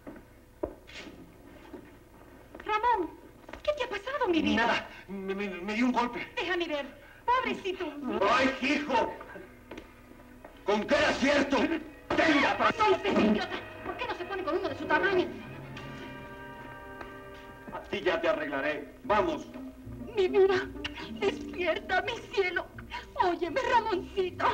Ramón, ¿qué te ha pasado, mi vida? Nada, me dio un golpe. Déjame ver. Pobrecito. ¡Ay, hijo! ¿Con qué era cierto? ¡Tenga! No, usted es idiota. ¿Por qué no se pone con uno de su tamaño? A ti ya te arreglaré. Vamos. Mi vida, despierta, mi cielo. Óyeme, Ramoncito.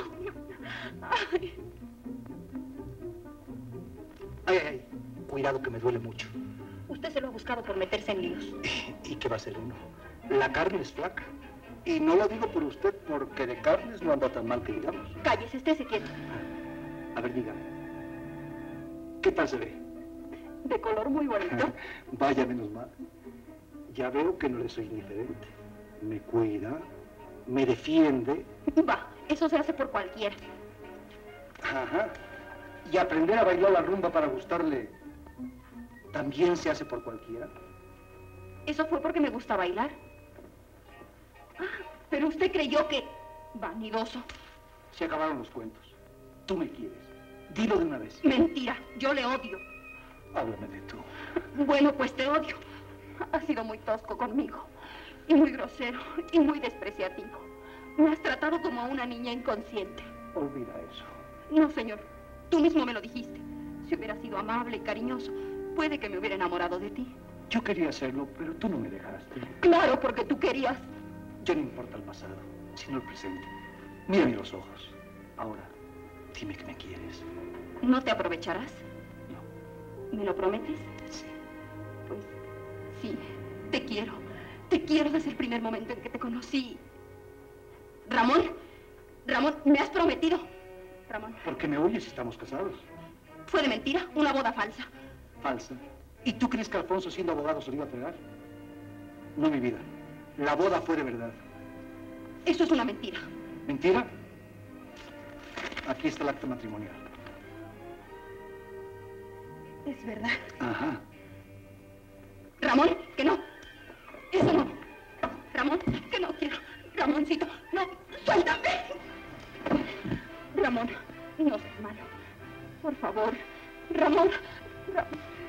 Ay. Cuidado que me duele mucho. Usted se lo ha buscado por meterse en líos. ¿Y qué va a hacer uno? La carne es flaca. Y no lo digo por usted, porque de carnes no anda tan mal que digamos. Cállese, estése quieto. A ver, dígame. ¿Qué tal se ve? De color muy bonito. Vaya, menos mal. Ya veo que no le soy indiferente. Me cuida, me defiende. Va, eso se hace por cualquiera. Ajá. Y aprender a bailar la rumba para gustarle también se hace por cualquiera. Eso fue porque me gusta bailar. Ah, pero usted creyó que... Vanidoso. Se acabaron los cuentos. Tú me quieres. Dilo de una vez. Mentira, yo le odio. Háblame de tú. Bueno, pues te odio. Has sido muy tosco conmigo. Y muy grosero. Y muy despreciativo. Me has tratado como a una niña inconsciente. Olvida eso. No, señor. Tú mismo me lo dijiste. Si hubiera sido amable y cariñoso, puede que me hubiera enamorado de ti. Yo quería hacerlo, pero tú no me dejaste. Claro, porque tú querías. Ya no importa el pasado, sino el presente. Mírame los ojos. Ahora, dime que me quieres. ¿No te aprovecharás? No. ¿Me lo prometes? Sí. Pues, sí. Te quiero. Te quiero desde el primer momento en que te conocí. Ramón. Ramón, me has prometido. Ramón. ¿Por qué me oyes si estamos casados? Fue de mentira, una boda falsa. Falsa. ¿Y tú crees que Alfonso, siendo abogado, se lo iba a entregar? No, mi vida. La boda fue de verdad. Eso es una mentira. ¿Mentira? Aquí está el acta matrimonial. Es verdad. Ajá. Ramón, que no. Eso no. Ramón, que no quiero. Ramoncito, no. Suéltame. Ramón, no seas malo. Por favor. Ramón.